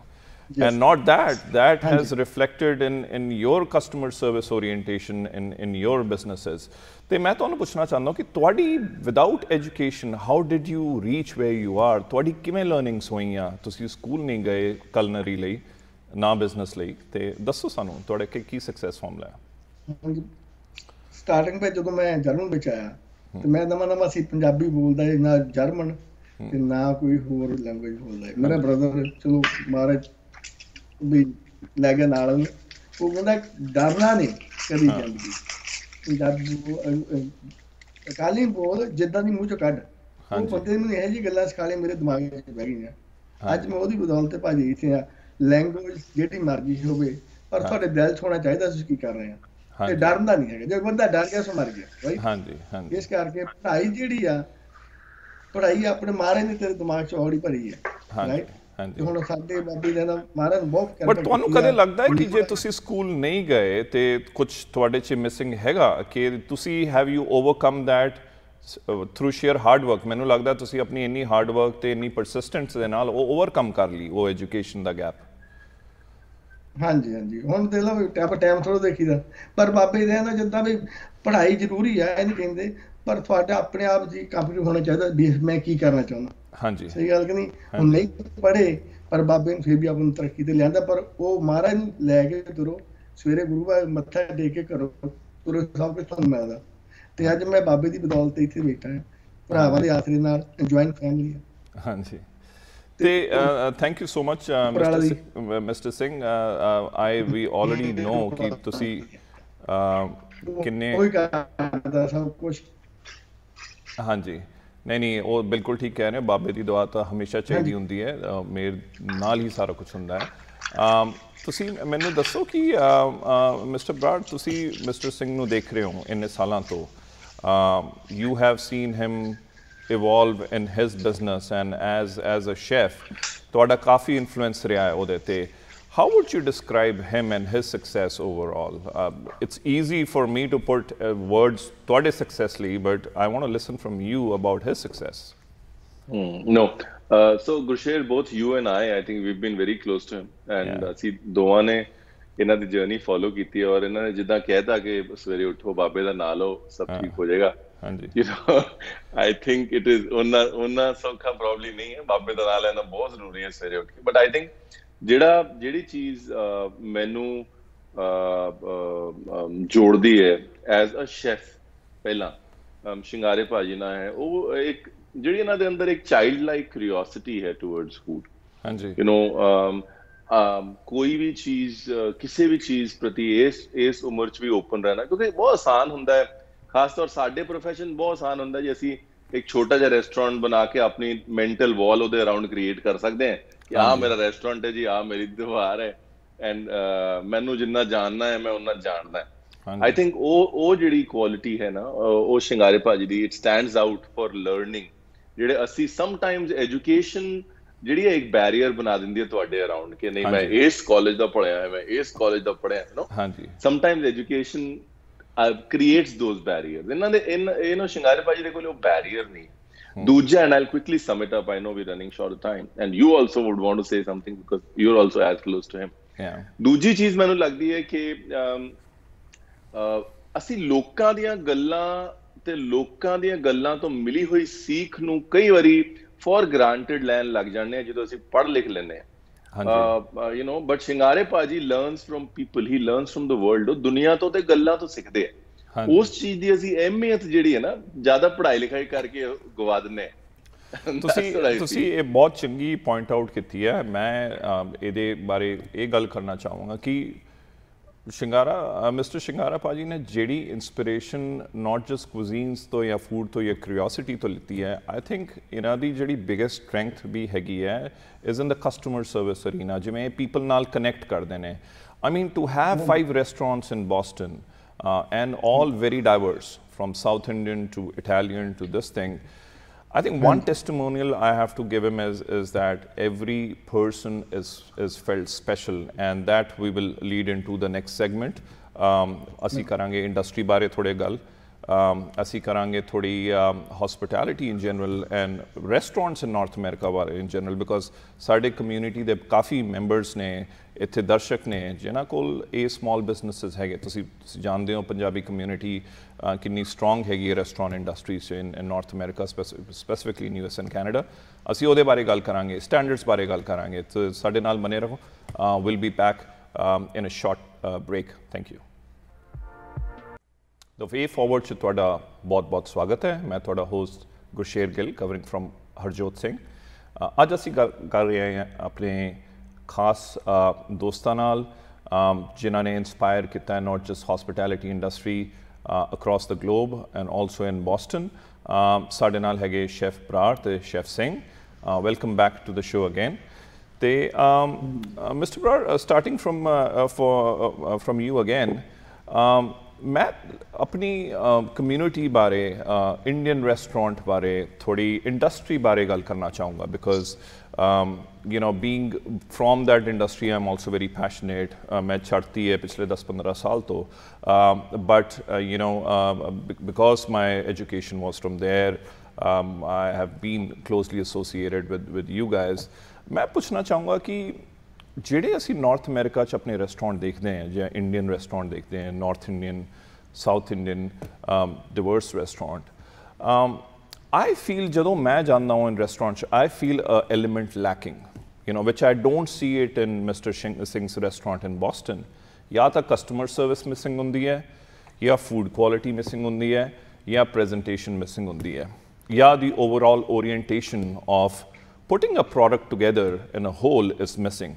And not that has reflected in your customer service orientation in your businesses. ਤੇ ਮੈਂ ਤੁਹਾਨੂੰ ਪੁੱਛਣਾ ਚਾਹੁੰਦਾ ਕਿ ਤੁਹਾਡੀ without education how did you reach where you are? ਤੁਹਾਡੀ ਕਿਵੇਂ ਲਰਨਿੰਗਸ ਹੋਈਆਂ? ਤੁਸੀਂ ਸਕੂਲ ਨਹੀਂ ਗਏ ਕਲਨਰੀ ਲਈ, ਨਾ ਬਿਜ਼ਨਸ ਲਈ, ਤੇ ਦੱਸੋ ਸਾਨੂੰ ਤੁਹਾਡੇ ਕੀ ਸਕਸੈਸ ਫਾਰਮੂਲਾ ਹੈ? ਸਟਾਰਟਿੰਗ ਵਿੱਚ ਜਦੋਂ ਮੈਂ ਜਰਮਨ ਵਿੱਚ ਆਇਆ ਤੇ ਮੈਂ ਨਵਾਂ ਸੀ, ਪੰਜਾਬੀ ਬੋਲਦਾ ਨਾ ਜਰਮਨ ਤੇ ਨਾ ਕੋਈ ਹੋਰ ਲੈਂਗੁਏਜ ਬੋਲਦਾ। ਮੇਰਾ ਬ੍ਰਦਰ ਚਲੋ ਮਹਾਰਾਜ ਵੀ ਲੈ ਗਿਆ ਨਾਲ, ਉਹ ਕਹਿੰਦਾ ਡਰਨਾ ਨਹੀਂ ਕਦੀ ਜ਼ਿੰਦਗੀ, ਪੰਜਾਬੀ ਅਕਾਲੀ ਬੋਲ ਜਿੱਦਾਂ ਦੀ ਮੂੰਹ ਚੋਂ ਕੱਢ। ਉਹ ਬੰਦੇ ਮੈਨੂੰ ਇਹੋ ਜਿਹੀ ਗੱਲਾਂ ਸਿਖਾ ਲਈਆਂ ਮੇਰੇ ਦਿਮਾਗ ਵਿੱਚ ਬਹਿ ਗਈਆਂ। ਅੱਜ ਮੈਂ ਉਹਦੀ ਬਦੌਲਤ ਭਾਜੀ ਇੱਥੇ ਆ। ਲੈਂਗੁਏਜ ਜਿਹੜੀ ਮਰਜ਼ੀ ਹੋਵੇ ਪਰ ਤੁਹਾਡੇ ਦਿਲ 'ਚ ਹੋਣਾ ਚਾਹੀਦਾ ਤੁਸੀਂ ਕੀ ਕਰ ਰਹੇ ਆ, ਤੇ ਡਰਨਾ ਨਹੀਂ ਹੈਗਾ। ਜੇ ਬੰਦਾ ਡਰ ਗਿਆ ਸੋ ਮਰ ਗਿਆ। ਇਸ ਕਰਕੇ ਪੜ੍ਹਾਈ ਜਿਹੜੀ ਆ, ਪੜ੍ਹਾਈ ਆਪਣੇ ਮਹਾਰਾਜ ਨੇ ਤੇਰੇ ਦਿਮਾਗ 'ਚ ਔੜੀ ਭਰੀ ਹੈ। ਹੁਣ ਸਾਡੇ ਬਾਬੀ ਦਾ ਮਹਾਰਾਜ ਬਹੁਤ। ਬਟ ਤੁਹਾਨੂੰ ਕਦੇ ਲੱਗਦਾ ਹੈ ਕਿ ਜੇ ਤੁਸੀਂ ਸਕੂਲ ਨਹੀਂ ਗਏ ਤੇ ਕੁਝ ਤੁਹਾਡੇ 'ਚ ਮਿਸਿੰਗ ਹੈਗਾ, ਕਿ ਤੁਸੀਂ have you overcome that through sheer hard work? ਮੈਨੂੰ ਲੱਗਦਾ ਤੁਸੀਂ ਆਪਣੀ ਇੰਨੀ ਹਾਰਡ ਵਰਕ ਤੇ ਇੰਨੀ ਪਰਸਿਸਟੈਂਸ ਦੇ ਨਾਲ ਉਹ ਓਵਰਕਮ ਕਰ ਲਈ ਉਹ ਐਜੂਕੇਸ਼ਨ ਦਾ ਗੈਪ। ਹਾਂਜੀ ਹੁਣ ਦੇਖ ਲਓ ਆਪਾਂ ਟਾਈਮ ਥੋੜ੍ਹਾ ਦੇਖੀਦਾ, ਪਰ ਬਾਬੇ ਦੇ ਨਾ ਜਿੱਦਾਂ ਵੀ ਪੜ੍ਹਾਈ ਜ਼ਰੂਰੀ ਹੈ ਇਹ ਨਹੀਂ ਕਹਿੰਦੇ, ਪਰ ਤੁਹਾਡਾ ਆਪਣੇ ਆਪ ਜੀ ਕੰਪਲੀਟ ਹੋਣਾ ਚਾਹੀਦਾ ਵੀ ਮੈਂ ਕੀ ਕਰਨਾ ਚਾਹੁੰਦਾ। ਸਹੀ ਗੱਲ ਕਿ ਨਹੀਂ? ਹੁਣ ਨਹੀਂ ਪੜ੍ਹੇ ਪਰ ਬਾਬੇ ਨੂੰ ਫਿਰ ਵੀ ਆਪਾਂ ਨੂੰ ਤਰੱਕੀ ਤੇ ਲਿਆਂਦਾ, ਪਰ ਉਹ ਮਹਾਰਾਜ ਨੂੰ ਲੈ ਕੇ ਤੁਰੋ, ਸਵੇਰੇ ਗੁਰੂ ਘਰ ਮੱਥਾ ਟੇਕ ਕੇ ਕਰੋ ਤੁਰੋ, ਸਭ ਕੁਝ ਤੁਹਾਨੂੰ ਮਿਲਦਾ। ਤੇ ਅੱਜ ਮੈਂ ਬਾਬੇ ਦੀ ਬਦੌਲਤ ਇੱਥੇ ਬੈਠਾ ਹਾਂ, ਭਰਾਵਾਂ ਦੇ ਆਸਰੇ ਨਾਲ, ਜੁਆਇੰਟ ਫੈਮਿਲੀ ਹੈ। ਹਾਂਜੀ ਤੇ thank you so much mister Singh. We already know ਕਿ ਤੁਸੀਂ ਕਿੰਨੇ ਸਭ ਕੁਛ। ਹਾਂਜੀ ਨਹੀਂ ਉਹ ਬਿਲਕੁਲ ਠੀਕ ਕਹਿ ਰਹੇ ਹੋ। ਬਾਬੇ ਦੀ ਦੁਆ ਤਾਂ ਹਮੇਸ਼ਾ ਚਾਹੀਦੀ ਹੁੰਦੀ ਹੈ, ਮੇਰੇ ਨਾਲ ਹੀ ਸਾਰਾ ਕੁਝ ਹੁੰਦਾ ਹੈ। ਤੁਸੀਂ ਮੈਨੂੰ ਦੱਸੋ ਕਿ ਮਿਸਟਰ ਬਰਾੜ, ਤੁਸੀਂ ਮਿਸਟਰ ਸਿੰਘ ਨੂੰ ਦੇਖ ਰਹੇ ਹੋ ਇੰਨੇ ਸਾਲਾਂ ਤੋਂ, you have seen him evolve in his business and as a chef ਤੁਹਾਡਾ ਕਾਫੀ ਇਨਫਲੂਐਂਸ ਰਿਹਾ ਹੈ ਉਹਦੇ ਤੇ। How would you describe him and his success overall? It's easy for me to put words ਤੁਹਾਡੇ success ਲਈ, but I want to listen from you about his success. No, so Gursher, both you and I think we've been very close to him, and ਅਸੀਂ ਦੋਵਾਂ ਨੇ ਇਹਨਾਂ ਦੀ journey follow ਕੀਤੀ ਹੈ, ਔਰ ਇਹਨਾਂ ਨੇ ਜਿੱਦਾਂ ਕਹਿਤਾ ਕਿ ਸਵੇਰੇ ਉੱਠੋ ਬਾਬੇ ਦਾ ਨਾਂ ਲਓ ਸਭ ਠੀਕ ਹੋ ਜਾਏਗਾ। You know, I think it is ਉਹਨਾਂ ਸੌਖਾ ਪ੍ਰੋਬਬਲੀ ਨਹੀਂ ਹੈ, ਬਾਬੇ ਦਾ ਨਾਂ ਲੈਣਾ ਬਹੁਤ ਜ਼ਰੂਰੀ ਹੈ ਸਵੇਰੇ ਉੱਠ ਕੇ। ਬਟ ਆਈ ਥਿੰਕ ਜਿਹੜੀ ਚੀਜ਼ ਮੈਨੂੰ ਜੋੜਦੀ ਹੈ ਐਜ਼ ਅ ਸ਼ੈਫ, ਪਹਿਲਾਂ ਸ਼ਿੰਗਾਰੇ ਭਾਜੀ ਨਾਲ ਹੈ, ਉਹ ਇੱਕ ਜਿਹੜੀ ਇਹਨਾਂ ਦੇ ਅੰਦਰ ਇੱਕ ਚਾਈਲਡ ਲਾਈਕ ਕਿਊਰੀਓਸਿਟੀ ਹੈ ਟੂਵਰਡਸ ਫੂਡ। ਯੂ ਨੋ ਕੋਈ ਵੀ ਚੀਜ਼, ਕਿਸੇ ਵੀ ਚੀਜ਼ ਪ੍ਰਤੀ ਇਸ ਉਮਰ 'ਚ ਵੀ ਓਪਨ ਰਹਿਣਾ, ਕਿਉਂਕਿ ਬਹੁਤ ਆਸਾਨ ਹੁੰਦਾ ਹੈ, ਖਾਸ ਤੌਰ ਸਾਡੇ ਪ੍ਰੋਫੈਸ਼ਨ ਬਹੁਤ ਆਸਾਨ ਹੁੰਦਾ ਜੀ। ਅਸੀਂ ਇੱਕ ਛੋਟਾ ਜਿਹਾ ਰੈਸਟੋਰੈਂਟ ਬਣਾ ਕੇ ਆਪਣੀ ਮੈਂਟਲ ਵਾਲ ਉਹਦੇ ਅਰਾਊਂਡ ਕ੍ਰੀਏਟ ਕਰ ਸਕਦੇ ਹਾਂ ਕਿ ਆਹ ਮੇਰਾ ਰੈਸਟੋਰੈਂਟ ਹੈ ਜੀ, ਆਹ ਮੇਰੀ ਦੀਵਾਰ ਹੈ, ਐਂਡ ਮੈਨੂੰ ਜਿੰਨਾ ਜਾਣਨਾ ਹੈ ਮੈਂ ਉਹਨਾਂ ਜਾਣਦਾ। ਆਈ ਥਿੰਕ ਉਹ ਜਿਹੜੀ ਕੁਆਲਿਟੀ ਹੈ ਨਾ, ਉਹ ਸ਼ਿੰਗਾਰੇ ਭਾਜੀ ਦੀ, it stands out for learning. ਜਿਹੜੇ ਅਸੀਂ ਸਮਟਾਈਮਸ ਐਜੂਕੇਸ਼ਨ ਜਿਹੜੀ ਹੈ ਇੱਕ ਬੈਰੀਅਰ ਬਣਾ ਦਿੰਦੀ ਹੈ ਤੁਹਾਡੇ ਅਰਾਊਂਡ ਕਿ ਨਹੀਂ ਮੈਂ ਇਸ ਕਾਲਜ ਦਾ ਪੜ੍ਹਿਆ ਹੈ, ਮੈਂ ਇਸ ਕਾਲਜ ਦਾ ਪੜ੍ਹਿਆ ਹੈ। Sometimes education creates those barriers. ਇਹਨਾਂ ਸ਼ਿੰਗਾਰੇ ਭਾਜੀ ਦੇ ਕੋਲ ਉਹ barrier ਨਹੀਂ। ਦੂਜਾ, and I'll quickly sum it up, I know we're running short of time and you also would want to say something because you're also as close to him. ਦੂਜੀ ਚੀਜ਼ ਮੈਨੂੰ ਲੱਗਦੀ ਹੈ ਕਿ ਅਸੀਂ ਲੋਕਾਂ ਦੀਆਂ ਗੱਲਾਂ ਤੇ ਲੋਕਾਂ ਦੀਆਂ ਗੱਲਾਂ ਤੋਂ ਮਿਲੀ ਹੋਈ ਸੀਖ ਨੂੰ ਕਈ ਵਾਰੀ ਫॉर ਗ੍ਰਾਂਟਡ ਲੈਣ ਲੱਗ ਜਾਂਦੇ ਹਾਂ ਜਦੋਂ ਅਸੀਂ ਪੜ੍ਹ ਲਿਖ ਲੈਂਦੇ ਹਾਂ। You know, but ਸ਼ਿੰਗਾਰੇ ਭਾਜੀ learns from people, he learns from the world. ਉਹ ਦੁਨੀਆ ਤੋਂ ਤੇ ਗੱਲਾਂ ਤੋਂ ਸਿੱਖਦੇ ਆ। ਉਸ ਚੀਜ਼ ਦੀ ਅਸੀਂ ਅਹਿਮੀਅਤ ਜਿਹੜੀ ਹੈ ਨਾ, ਜ਼ਿਆਦਾ ਪੜ੍ਹਾਈ ਲਿਖਾਈ ਕਰਕੇ ਗਵਾ ਦਿੰਦੇ ਆ। ਤੁਸੀਂ ਇਹ ਬਹੁਤ ਚੰਗੀ ਪੁਆਇੰਟ ਆਊਟ ਕੀਤੀ ਹੈ। ਮੈਂ ਇਹਦੇ ਬਾਰੇ ਇਹ ਗੱਲ ਕਰਨਾ ਚਾਹਾਂਗਾ ਕਿ ਮਿਸਟਰ ਸ਼ਿੰਗਾਰਾ ਭਾਜੀ ਨੇ ਜਿਹੜੀ ਇੰਸਪੀਰੇਸ਼ਨ ਨਾਟ ਜਸਟ ਕੁਜ਼ੀਨਸ ਤੋਂ ਜਾਂ ਫੂਡ ਤੋਂ ਜਾਂ ਕਿਊਰੀਓਸਿਟੀ ਤੋਂ ਲਿੱਤੀ ਹੈ, ਆਈ ਥਿੰਕ ਇਹਨਾਂ ਦੀ ਜਿਹੜੀ ਬਿਗੇਸਟ ਸਟਰੈਂਥ ਵੀ ਹੈਗੀ ਹੈ is in the customer service arena. ਜਿਵੇਂ ਪੀਪਲ ਨਾਲ ਕਨੈਕਟ ਕਰਦੇ ਨੇ। I mean to have 5 restaurants in Boston and all very diverse, from South Indian to Italian to this thing. I think one testimonial I have to give him is that every person is felt special, and that we will lead into the next segment. ਅਸੀਂ ਕਰਾਂਗੇ industry ਬਾਰੇ ਥੋੜੇ ਗੱਲ, ਅਸੀਂ ਕਰਾਂਗੇ ਥੋੜੀ hospitality in general and restaurants in North America ਬਾਰੇ in general, because ਸਾਡੇ ਕਮਿਊਨਿਟੀ ਦੇ ਕਾਫੀ ਮੈਂਬਰਸ ਨੇ ਇੱਥੇ, ਦਰਸ਼ਕ ਨੇ ਜਿਨ੍ਹਾਂ ਕੋਲ ਇਹ ਸਮਾਲ ਬਿਜ਼ਨਸਿਸ ਹੈਗੇ। ਤੁਸੀਂ ਜਾਣਦੇ ਹੋ ਪੰਜਾਬੀ ਕਮਿਊਨਿਟੀ ਕਿੰਨੀ ਸਟਰੋਂਗ ਹੈਗੀ ਹੈ ਰੈਸਟੋਰੈਂਟ ਇੰਡਸਟਰੀ 'ਚ in North America, specifically in US and Canada. ਅਸੀਂ ਉਹਦੇ ਬਾਰੇ ਗੱਲ ਕਰਾਂਗੇ, ਸਟੈਂਡਰਡਸ ਬਾਰੇ ਗੱਲ ਕਰਾਂਗੇ। ਤੇ ਸਾਡੇ ਨਾਲ ਬਨੇ ਰਹੋ। Will be back in a short break. Thank you. The Way Forward 'ਚ ਤੁਹਾਡਾ ਬਹੁਤ ਸਵਾਗਤ ਹੈ। ਮੈਂ ਤੁਹਾਡਾ host Gursher Gill, covering from Harjot Singh. ਅੱਜ ਅਸੀਂ ਗੱਲ ਕਰ ਰਹੇ ਹਾਂ ਆਪਣੇ ਖਾਸ ਦੋਸਤਾਂ ਨਾਲ ਜਿਨ੍ਹਾਂ ਨੇ ਇੰਸਪਾਇਰ ਕੀਤਾ ਹੈ not just hospitality industry across the globe and also in Boston. ਸਾਡੇ ਨਾਲ ਹੈਗੇ ਸ਼ੈਫ ਬਰਾੜ ਤੇ chef Singh. Welcome back to the show again. ਤੇ mister Brar, starting from you again, ਮੈਂ ਆਪਣੀ ਕਮਿਊਨਿਟੀ ਬਾਰੇ, ਇੰਡੀਅਨ ਰੈਸਟੋਰੈਂਟ ਬਾਰੇ, ਥੋੜੀ ਇੰਡਸਟਰੀ ਬਾਰੇ ਗੱਲ ਕਰਨਾ ਚਾਹੂੰਗਾ, because you know, being from that industry, I'm also very passionate. मैं छड़ती है पिछले 10-15 साल तो, but you know, because my education was from there, I have been closely associated with you guys. मैं पूछना चाहूँगा कि ਜਿਹੜੇ ਅਸੀਂ ਨਾਰਥ ਅਮਰੀਕਾ 'ਚ ਆਪਣੇ ਰੈਸਟੋਰੈਂਟ ਦੇਖਦੇ ਹਾਂ, ਜਾਂ ਇੰਡੀਅਨ ਰੈਸਟੋਰੈਂਟ ਦੇਖਦੇ ਹਾਂ, North Indian, South Indian, diverse restaurant, I feel ਜਦੋਂ ਮੈਂ ਜਾਂਦਾ ਹਾਂ ਇਨ ਰੈਸਟੋਰੈਂਟ 'ਚ, I feel a element lacking, you know, which I don't see it in Mr. Singh's restaurant in Boston. ਜਾਂ ਤਾਂ ਕਸਟਮਰ ਸਰਵਿਸ ਮਿਸਿੰਗ ਹੁੰਦੀ ਹੈ, ਜਾਂ ਫੂਡ ਕੁਆਲਿਟੀ ਮਿਸਿੰਗ ਹੁੰਦੀ ਹੈ, ਜਾਂ ਪ੍ਰੈਜੈਂਟੇਸ਼ਨ ਮਿਸਿੰਗ ਹੁੰਦੀ ਹੈ, ਜਾਂ ਦੀ overall orientation of putting a product together in a whole is missing.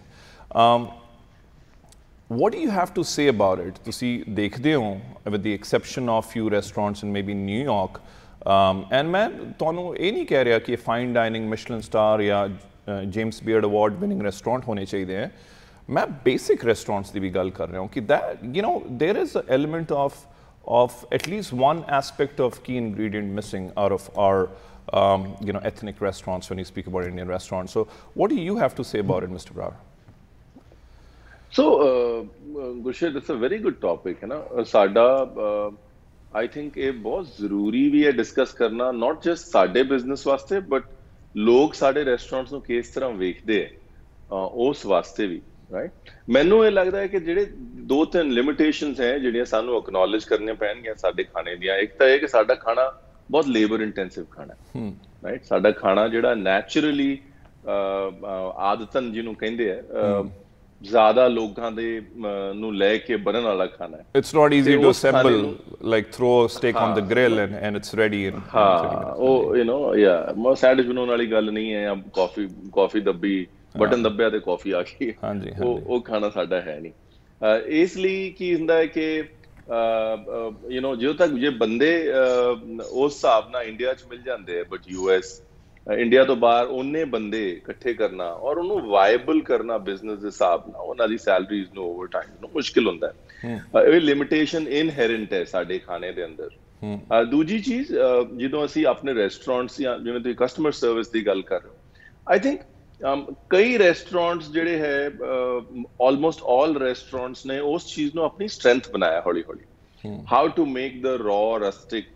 What do you have to say about it? ਤੁਸੀਂ ਦੇਖਦੇ ਹੋ, with the exception of few restaurants in maybe New York, and ਮੈਂ ਤੁਹਾਨੂੰ ਇਹ ਨਹੀਂ ਕਹਿ ਰਿਹਾ ਕਿ ਫਾਈਨ ਡਾਈਨਿੰਗ, ਮਿਸ਼ਲਨ ਸਟਾਰ ਜਾਂ James Beard award winning restaurant ਹੋਣੇ ਚਾਹੀਦੇ ਹੈ। ਮੈਂ ਬੇਸਿਕ ਰੈਸਟੋਰੈਂਟਸ ਦੀ ਵੀ ਗੱਲ ਕਰ ਰਿਹਾ ਹਾਂ ਕਿ that, you know, there is an element of at least one aspect of key ingredient missing out of our you know, ethnic restaurants when you speak about Indian restaurants. So what do you have to say about it, Mr. Brar? So Gurshed, that's a very good topic, है ना। साडा I think ਇਹ ਬਹੁਤ ਜ਼ਰੂਰੀ ਵੀ ਹੈ discuss ਕਰਨਾ, not just ਸਾਡੇ business ਵਾਸਤੇ, ਬਟ ਲੋਕ ਸਾਡੇ ਰੈਸਟੋਰੈਂਟਸ ਨੂੰ ਕਿਸ ਤਰ੍ਹਾਂ ਵੇਖਦੇ ਹੈ ਉਸ ਵਾਸਤੇ ਵੀ, ਰਾਈਟ। ਮੈਨੂੰ ਇਹ ਲੱਗਦਾ ਹੈ ਕਿ ਜਿਹੜੇ 2-3 ਲਿਮਿਟੇਸ਼ਨਸ ਹੈ ਜਿਹੜੀਆਂ ਸਾਨੂੰ ਐਕਨੋਲੇਜ ਕਰਨੀਆਂ ਪੈਣਗੀਆਂ ਸਾਡੇ ਖਾਣੇ ਦੀਆਂ। ਇੱਕ ਤਾਂ ਇਹ ਕਿ ਸਾਡਾ ਖਾਣਾ ਬਹੁਤ ਲੇਬਰ ਇੰਟੈਂਸਿਵ ਖਾਣਾ ਹੈ, ਰਾਈਟ। ਸਾਡਾ ਖਾਣਾ ਜਿਹੜਾ ਨੈਚੁਰਲੀ ਆਦਤਨ ਜਿਹਨੂੰ ਕਹਿੰਦੇ ਆ, ਜ਼ਿਆਦਾ ਲੋਕਾਂ ਦੇ ਨੂੰ ਲੈ ਕੇ ਬਣਨ ਵਾਲਾ ਖਾਣਾ ਹੈ। It's not easy to assemble, like throw a steak on the grill and it's ready in 30 minutes. ਉਹ you know, yeah, ਸੈਂਡਵਿਚ ਬਣਾਉਣ ਵਾਲੀ ਗੱਲ ਨਹੀਂ ਹੈ, ਜਾਂ ਕਾਫੀ ਦੱਬੀ, ਬਟਨ ਦੱਬਿਆ ਤੇ ਕਾਫੀ ਆ ਗਈ, ਉਹ ਖਾਣਾ ਸਾਡਾ ਹੈ ਨਹੀਂ। ਇਸ ਲਈ ਕੀ ਹੁੰਦਾ ਹੈ ਕਿ ਯੂ ਨੋ, ਜਦੋਂ ਤੱਕ ਜੇ ਬੰਦੇ ਉਸ ਹਿਸਾਬ ਨਾਲ ਇੰਡੀਆ 'ਚ ਮਿਲ ਜਾਂਦੇ ਆ, ਬਟ US, ਇੰਡੀਆ ਤੋਂ ਬਾਹਰ ਉਹਨੇ ਬੰਦੇ ਇਕੱਠੇ ਕਰਨਾ ਔਰ ਉਹਨੂੰ ਵਾਇਬਲ ਕਰਨਾ ਬਿਜ਼ਨਸ ਦੇ ਹਿਸਾਬ ਨਾਲ, ਉਹਨਾਂ ਦੀ ਸੈਲਰੀਜ਼ ਨੂੰ ਓਵਰ ਟਾਈਮ ਨੂੰ ਮੁਸ਼ਕਿਲ ਹੁੰਦਾ ਹੈ। ਇਹ ਲਿਮਿਟੇਸ਼ਨ ਇਨਹੈਰੈਂਟ ਹੈ ਸਾਡੇ ਖਾਣੇ ਦੇ ਅੰਦਰ। ਦੂਜੀ ਚੀਜ਼, ਜਦੋਂ ਅਸੀਂ ਆਪਣੇ ਰੈਸਟੋਰੈਂਟਸ ਜਾਂ ਜਿਵੇਂ ਤੁਸੀਂ ਕਸਟਮਰ ਸਰਵਿਸ ਦੀ ਗੱਲ ਕਰ ਰਹੇ ਹੋ, ਆਈ ਥਿੰਕ ਕਈ ਰੈਸਟੋਰੈਂਟਸ ਜਿਹੜੇ ਹੈ, ਆਲਮੋਸਟ ਆਲ ਰੈਸਟੋਰੈਂਟਸ ਨੇ ਉਸ ਚੀਜ਼ ਨੂੰ ਆਪਣੀ ਸਟਰੈਂਥ ਬਣਾਇਆ ਹੌਲੀ ਹੌਲੀ। How to make the raw rustic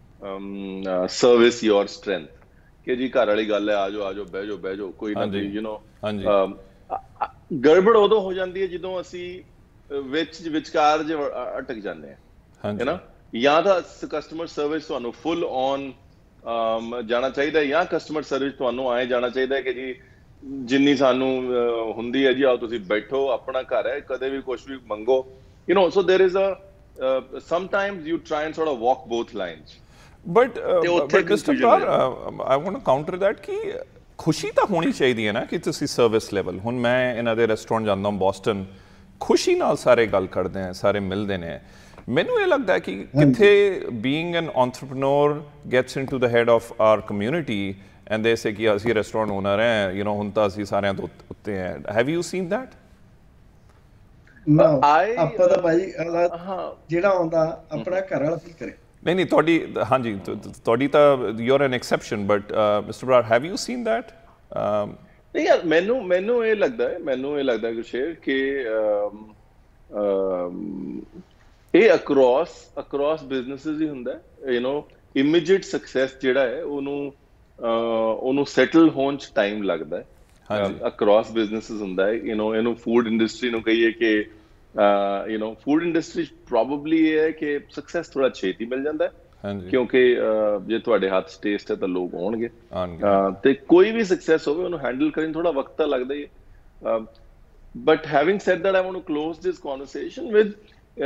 service your strength, ਕਿ ਜੀ ਘਰ ਵਾਲੀ ਗੱਲ ਹੈ, ਆ ਜਾਓ ਬਹਿ ਜਾਓ, ਕੋਈ ਨਾ ਕੋਈ, ਯੂ ਨੋ। ਗੜਬੜ ਉਦੋਂ ਹੋ ਜਾਂਦੀ ਹੈ ਜਦੋਂ ਅਸੀਂ ਵਿਚਕਾਰ ਜੇ ਅਟਕ ਜਾਂਦੇ ਹਾਂ, ਹੈ ਨਾ। ਜਾਂ ਤਾਂ ਕਸਟਮਰ ਸਰਵਿਸ ਤੁਹਾਨੂੰ ਫੁੱਲ ਔਨ ਜਾਣਾ ਚਾਹੀਦਾ, ਜਾਂ ਕਸਟਮਰ ਸਰਵਿਸ ਤੁਹਾਨੂੰ ਆਏ ਜਾਣਾ ਚਾਹੀਦਾ ਕਿ ਜੀ ਜਿੰਨੀ ਸਾਨੂੰ ਹੁੰਦੀ ਹੈ ਜੀ, ਆਓ ਤੁਸੀਂ ਬੈਠੋ, ਆਪਣਾ ਘਰ ਹੈ, ਕਦੇ ਵੀ ਕੁਛ ਵੀ ਮੰਗੋ, you know. So there is sometimes you try and sort of walk both lines. But Mr. Brar, I want to counter that ਕਿ ਖੁਸ਼ੀ ਤਾਂ ਹੋਣੀ ਚਾਹੀਦੀ ਹੈ ਨਾ ਕਿ ਤੁਸੀਂ ਸਰਵਿਸ ਲੈਵਲ। ਹੁਣ ਮੈਂ ਇਹਨਾਂ ਦੇ ਰੈਸਟੋਰੈਂਟ ਜਾਂਦਾ ਹਾਂ ਬੋਸਟਨ, ਖੁਸ਼ੀ ਨਾਲ ਸਾਰੇ ਗੱਲ ਕਰਦੇ ਹੈ, ਸਾਰੇ ਮਿਲਦੇ ਨੇ। ਮੈਨੂੰ ਇਹ ਲੱਗਦਾ ਹੈ ਕਿ ਕਿੱਥੇ being an entrepreneur gets into the head of our community and they say ਕਿ ਅਸੀਂ ਰੈਸਟੋਰੈਂਟ ਓਨਰ ਹੈ, ਯੂ ਨੋ, ਹੁਣ ਤਾਂ ਅਸੀਂ ਸਾਰਿਆਂ ਤੋਂ ਉੱਤੇ ਹੈ। Have you seen that? ਆਪਾਂ ਤਾਂ ਭਾਈ ਜਿਹੜਾ ਆਉਂਦਾ ਆਪਣਾ ਘਰ ਵਾਲਾ ਫੀਲ ਕਰੇ। ਨਹੀਂ, ਤੁਹਾਡੀ, ਹਾਂਜੀ, ਤੁਹਾਡੀ ਤਾਂ you are an exception, but mister Brar, have you seen that? ਨਹੀਂ ਯਾਰ, ਮੈਨੂੰ ਇਹ ਲੱਗਦਾ ਗੁਰਸ਼ੇਰ ਕਿ ਇਹ ਅਕ੍ਰੋਸ ਬਿਜ਼ਨੈਸਿਸ ਹੀ ਹੁੰਦਾ। ਇਮੀਡੀਏਟ ਸਕਸੈਸ ਜਿਹੜਾ ਹੈ ਉਹਨੂੰ ਸੈਟਲ ਹੋਣ 'ਚ ਟਾਈਮ ਲੱਗਦਾ ਹੈ। ਅਕ੍ਰੋਸ ਬਿਜ਼ਨੈਸਿਸ ਹੁੰਦਾ ਹੈ। ਇਹਨੂੰ ਫੂਡ ਇੰਡਸਟਰੀ ਨੂੰ ਕਹੀਏ ਕਿ ਫੂਡ ਇੰਡਸਟਰੀ ਪ੍ਰੋਬਬਲੀ ਇਹ ਹੈ ਕਿ ਸਕਸੈਸ ਥੋੜਾ ਛੇਤੀ ਮਿਲ ਜਾਂਦਾ ਹੈ, ਕਿਉਂਕਿ ਜੇ ਤੁਹਾਡੇ ਹੱਥ 'ਚ ਟੇਸਟ ਹੈ ਤਾਂ ਲੋਕ ਆਉਣਗੇ। ਤੇ ਕੋਈ ਵੀ ਸਕਸੈਸ ਹੋਵੇ ਉਹਨੂੰ ਹੈਂਡਲ ਕਰਨ ਥੋੜਾ ਵਕਤ ਤਾਂ ਲੱਗਦਾ ਹੀ ਹੈ। But having said that, I want to close this conversation with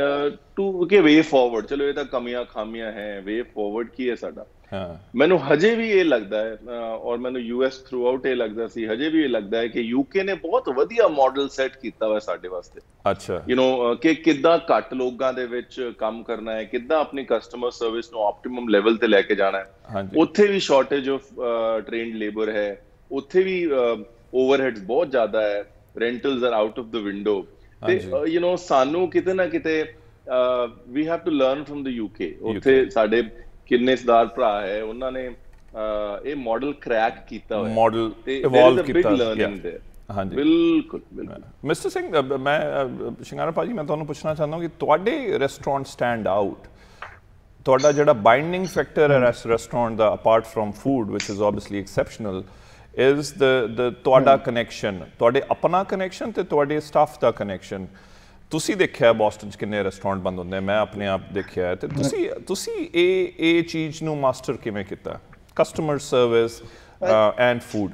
to way forward. ਚਲੋ ਇਹ ਤਾਂ ਕਮੀਆਂ ਖਾਮੀਆਂ ਹੈ, ਵੇ ਫਾਰਵਰਡ ਕੀ ਹੈ ਸਾਡਾ। ਮੈਨੂੰ ਹਜੇ ਵੀ ਇਹ ਲੱਗਦਾ ਹੈ, ਔਰ ਮੈਨੂੰ US ਥਰੂ ਆਊਟ ਇਹ ਲੱਗਦਾ ਸੀ, ਹਜੇ ਵੀ ਇਹ ਲੱਗਦਾ ਹੈ ਕਿ UK ਨੇ ਬਹੁਤ ਵਧੀਆ ਮਾਡਲ ਸੈੱਟ ਕੀਤਾ ਹੋਇਆ ਸਾਡੇ ਵਾਸਤੇ। ਅੱਛਾ, ਕਿ ਕਿੱਦਾਂ ਘੱਟ ਲੋਕਾਂ ਦੇ ਵਿੱਚ ਕੰਮ ਕਰਨਾ ਹੈ, ਕਿੱਦਾਂ ਆਪਣੀ ਕਸਟਮਰ ਸਰਵਿਸ ਨੂੰ ਆਪਟੀਮਮ ਲੈਵਲ ਤੇ ਲੈ ਕੇ ਜਾਣਾ ਹੈ। ਉੱਥੇ ਵੀ ਸ਼ਾਰਟੇਜ ਆਫ ਟ੍ਰੇਨਡ ਲੇਬਰ ਹੈ, ਉੱਥੇ ਵੀ ਓਵਰਹੈਡਸ ਬਹੁਤ ਜ਼ਿਆਦਾ ਹੈ, rentals are out of the window. ਤੇ ਸਾਨੂੰ ਕਿਤੇ ਨਾ ਕਿਤੇ ਵੀ have to learn from the UK। ਉੱਥੇ ਸਾਡੇ ਕਿੰਨੇ ਸਰਦਾਰ ਭਰਾ ਹੈ, ਉਹਨਾਂ ਨੇ ਇਹ ਮਾਡਲ ਕ੍ਰੈਕ ਕੀਤਾ ਹੋਇਆ, ਮਾਡਲ ਇਵੋਲਵ ਕੀਤਾ। ਹਾਂਜੀ, ਬਿਲਕੁਲ ਬਿਲਕੁਲ। ਮਿਸਟਰ ਸਿੰਘ, ਮੈਂ ਸ਼ਿੰਗਾਰਾ ਭਾਜੀ, ਮੈਂ ਤੁਹਾਨੂੰ ਪੁੱਛਣਾ ਚਾਹੁੰਦਾ ਕਿ ਤੁਹਾਡੇ ਰੈਸਟੋਰੈਂਟ ਸਟੈਂਡ ਆਊਟ, ਤੁਹਾਡਾ ਜਿਹੜਾ ਬਾਈਂਡਿੰਗ ਫੈਕਟਰ ਹੈ ਰੈਸਟੋਰੈਂਟ ਦਾ, apart from food which is obviously exceptional, is the ਤੁਹਾਡਾ ਕਨੈਕਸ਼ਨ, ਤੁਹਾਡੇ ਆਪਣਾ ਕਨੈਕਸ਼ਨ ਤੇ ਤੁਹਾਡੇ ਸਟਾਫ ਦਾ ਕਨੈਕਸ਼ਨ। ਤੁਸੀਂ ਦੇਖਿਆ ਬੋਸਟਨ 'ਚ ਕਿੰਨੇ ਰੈਸਟੋਰੈਂਟ ਬੰਦ ਹੁੰਦੇ, ਮੈਂ ਆਪਣੇ ਆਪ ਦੇਖਿਆ। ਤੇ ਤੁਸੀਂ ਇਹ ਚੀਜ਼ ਨੂੰ ਮਾਸਟਰ ਕਿਵੇਂ ਕੀਤਾ, ਕਸਟਮਰ ਸਰਵਿਸ ਐਂਡ ਫੂਡ?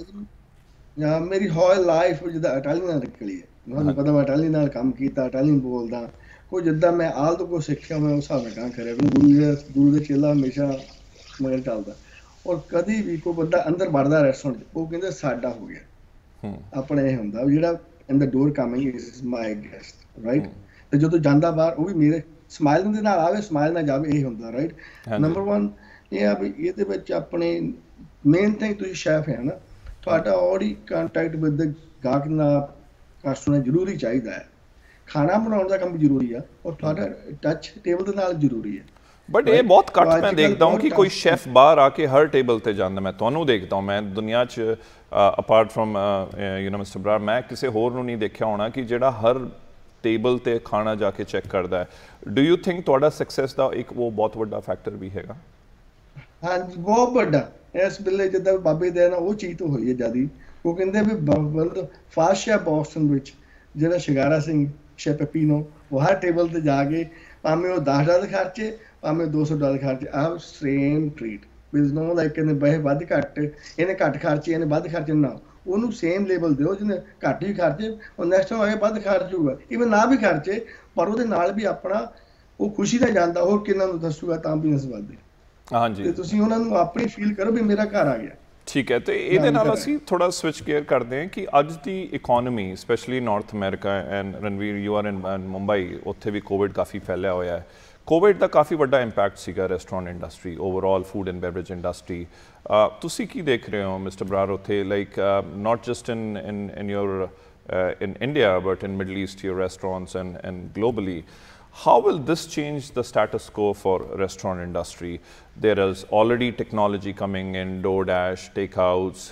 ਮੇਰੀ ਹੋਲ ਲਾਈਫ ਜਿੱਦਾਂ ਇਟਾਲੀਅਨ ਨਾਲ ਨਿਕਲੀ ਹੈ, ਤੁਹਾਨੂੰ ਪਤਾ ਮੈਂ ਇਟਾਲੀਅਨ ਨਾਲ ਕੰਮ ਕੀਤਾ, ਇਟਾਲੀਅਨ ਬੋਲਦਾ, ਕੋਈ ਜਿੱਦਾਂ ਮੈਂ ਆਲ ਤੋਂ ਕੁਛ ਸਿੱਖਿਆ ਮੈਂ ਉਸ ਹਿਸਾਬ ਨਾਲ ਕੰਮ ਕਰਿਆ। ਗੁਰੂ ਦੇ ਚੇਲਾ ਹਮੇਸ਼ਾ ਮਗਰ ਚੱਲਦਾ। ਔਰ ਕਦੀ ਵੀ ਕੋਈ ਬੰਦਾ ਅੰਦਰ ਵੜਦਾ ਰੈਸਟੋਰੈਂਟ 'ਚ, ਉਹ ਕਹਿੰਦਾ ਸਾਡਾ ਹੋ ਗਿਆ। ਆਪਣਾ ਇਹ ਹੁੰਦਾ ਜਿਹੜਾ in the door coming is my guest, right. ਤੇ ਜਦੋਂ ਜਾਂਦਾ ਬਾਹਰ, ਉਹ ਵੀ ਮੇਰੇ ਸਮਾਈਲ ਦੇ ਨਾਲ ਆਵੇ, ਸਮਾਈਲ ਨਾਲ ਜਾਵੇ, ਇਹ ਹੁੰਦਾ, ਰਾਈਟ। ਨੰਬਰ 1 ਇਹ ਆ ਵੀ ਇਹਦੇ ਵਿੱਚ ਆਪਣੇ ਮੇਨ ਥਿੰਗ, ਤੁਸੀਂ ਸ਼ੈਫ ਹੈ ਨਾ, ਤੁਹਾਡਾ ਆਲਰੇਡੀ ਕੰਟੈਕਟ ਵਿਦ ਦ ਗਾਹਕ ਨਾਲ, ਕਸਟਮਰ ਜ਼ਰੂਰੀ ਚਾਹੀਦਾ ਹੈ। ਖਾਣਾ ਬਣਾਉਣ ਦਾ ਕੰਮ ਜ਼ਰੂਰੀ ਆ, ਔਰ ਤੁਹਾਡਾ ਟੱਚ ਟੇਬਲ ਦੇ ਨਾਲ ਜ਼ਰੂਰੀ ਹੈ। ਬਟ ਇਹ ਬਹੁਤ ਘੱਟ ਮੈਂ ਦੇਖਦਾ ਹਾਂ ਕਿ ਕੋਈ ਸ਼ੈਫ ਬਾਹਰ ਆ ਕੇ ਹਰ ਟੇਬਲ ਤੇ ਜਾਂਦਾ। ਮੈਂ ਤੁਹਾਨੂੰ ਦੇਖਦਾ ਹਾਂ, ਮੈਂ ਦੁਨੀਆ 'ਚ ਅਪਾਰਟ ਫਰੋਮ ਮਿਸਟਰ ਬਰਾਰ, ਮੈਂ ਕਿਸੇ ਹੋਰ ਨੂੰ ਨਹੀਂ ਦੇਖਿਆ ਹੋਣਾ ਕਿ ਜਿਹੜਾ ਹਰ ਟੇਬਲ ਤੇ ਖਾਣਾ ਜਾ ਕੇ ਚੈੱਕ ਕਰਦਾ ਹੈ। ਡੂ ਯੂ ਥਿੰਕ ਤੁਹਾਡਾ ਸਕਸੈਸ ਦਾ ਇੱਕ ਉਹ ਬਹੁਤ ਵੱਡਾ ਫੈਕਟਰ ਵੀ ਹੈਗਾ? ਹਾਂਜੀ, ਬਹੁਤ ਵੱਡਾ। ਇਸ ਵੇਲੇ ਜਿੱਦਾਂ ਬਾਬੇ ਦੇ ਨਾਲ ਉਹ ਚੀਜ਼ ਤੋਂ ਹੋਈ ਹੈ ਜ਼ਿਆਦਾ। ਉਹ ਕਹਿੰਦੇ ਵੀ ਫਾਸਟ ਸ਼ੈਫ ਬੋਸਟਨ ਵਿੱਚ ਜਿਹੜਾ ਸ਼ਿੰਗਾਰਾ ਸਿੰਘ ਸ਼ੈਪੀਨੋ, ਉਹ ਹਰ ਟੇਬਲ ਤੇ ਜਾ ਕੇ ਭਾਵੇਂ ਉਹ $10 ਖਰਚੇ, ਭਾਵੇਂ $200 ਖਰਚੇ, ਆਹ same treat with no like ਇਹਨੇ ਬਹਿ ਵੱਧ ਘੱਟ, ਇਹਨੇ ਘੱਟ ਖਰਚੇ, ਇਹਨੇ ਵੱਧ ਖਰਚੇ ਨਾ, ਉਹਨੂੰ ਸੇਮ ਲੇਬਲ ਦਿਓ। ਜਿਹਨੇ ਘੱਟ ਵੀ ਖਰਚੇ, ਉਹ ਨੈਕਸਟ ਟਾਈਮ ਆ ਕੇ ਵੱਧ ਖਰਚੂਗਾ, ਇਵਨ ਨਾ ਵੀ ਖਰਚੇ, ਪਰ ਉਹਦੇ ਨਾਲ ਵੀ ਆਪਣਾ ਉਹ ਖੁਸ਼ੀ ਨਾਲ ਜਾਂਦਾ, ਹੋਰ ਕਿੰਨਾ ਨੂੰ ਦੱਸੂਗਾ ਤਾਂ ਬਿਜ਼ਨਸ ਵੱਧਦੇ। ਹਾਂਜੀ, ਤੇ ਤੁਸੀਂ ਉਹਨਾਂ ਨੂੰ ਆਪਣੀ ਫੀਲ ਕਰੋ ਵੀ ਮੇਰਾ ਘਰ ਆ ਗਿਆ। ਠੀਕ ਹੈ, ਤੇ ਇਹਦੇ ਨਾਲ ਅਸੀਂ ਥੋੜਾ ਸਵਿਚ ਗੇਅਰ ਕਰਦੇ ਹਾਂ ਕਿ ਅੱਜ ਦੀ economy, specially North America and Ranveer you are in Mumbai, ਉੱਥੇ ਵੀ ਕੋਵਿਡ ਕਾਫੀ ਫੈਲਿਆ ਹੋਇਆ ਹੈ। ਕੋਵਿਡ ਦਾ ਕਾਫੀ ਵੱਡਾ ਇੰਪੈਕਟ ਸੀਗਾ restaurant industry, overall food and beverage industry. ਤੁਸੀਂ ਕੀ ਦੇਖ ਰਹੇ ਹੋ ਮਿਸਟਰ ਬਰਾਰ ਉੱਥੇ, like not just in your in India but in Middle East, your restaurants and globally? How will this change the status quo for restaurant industry? There is already technology coming in, DoorDash, takeouts,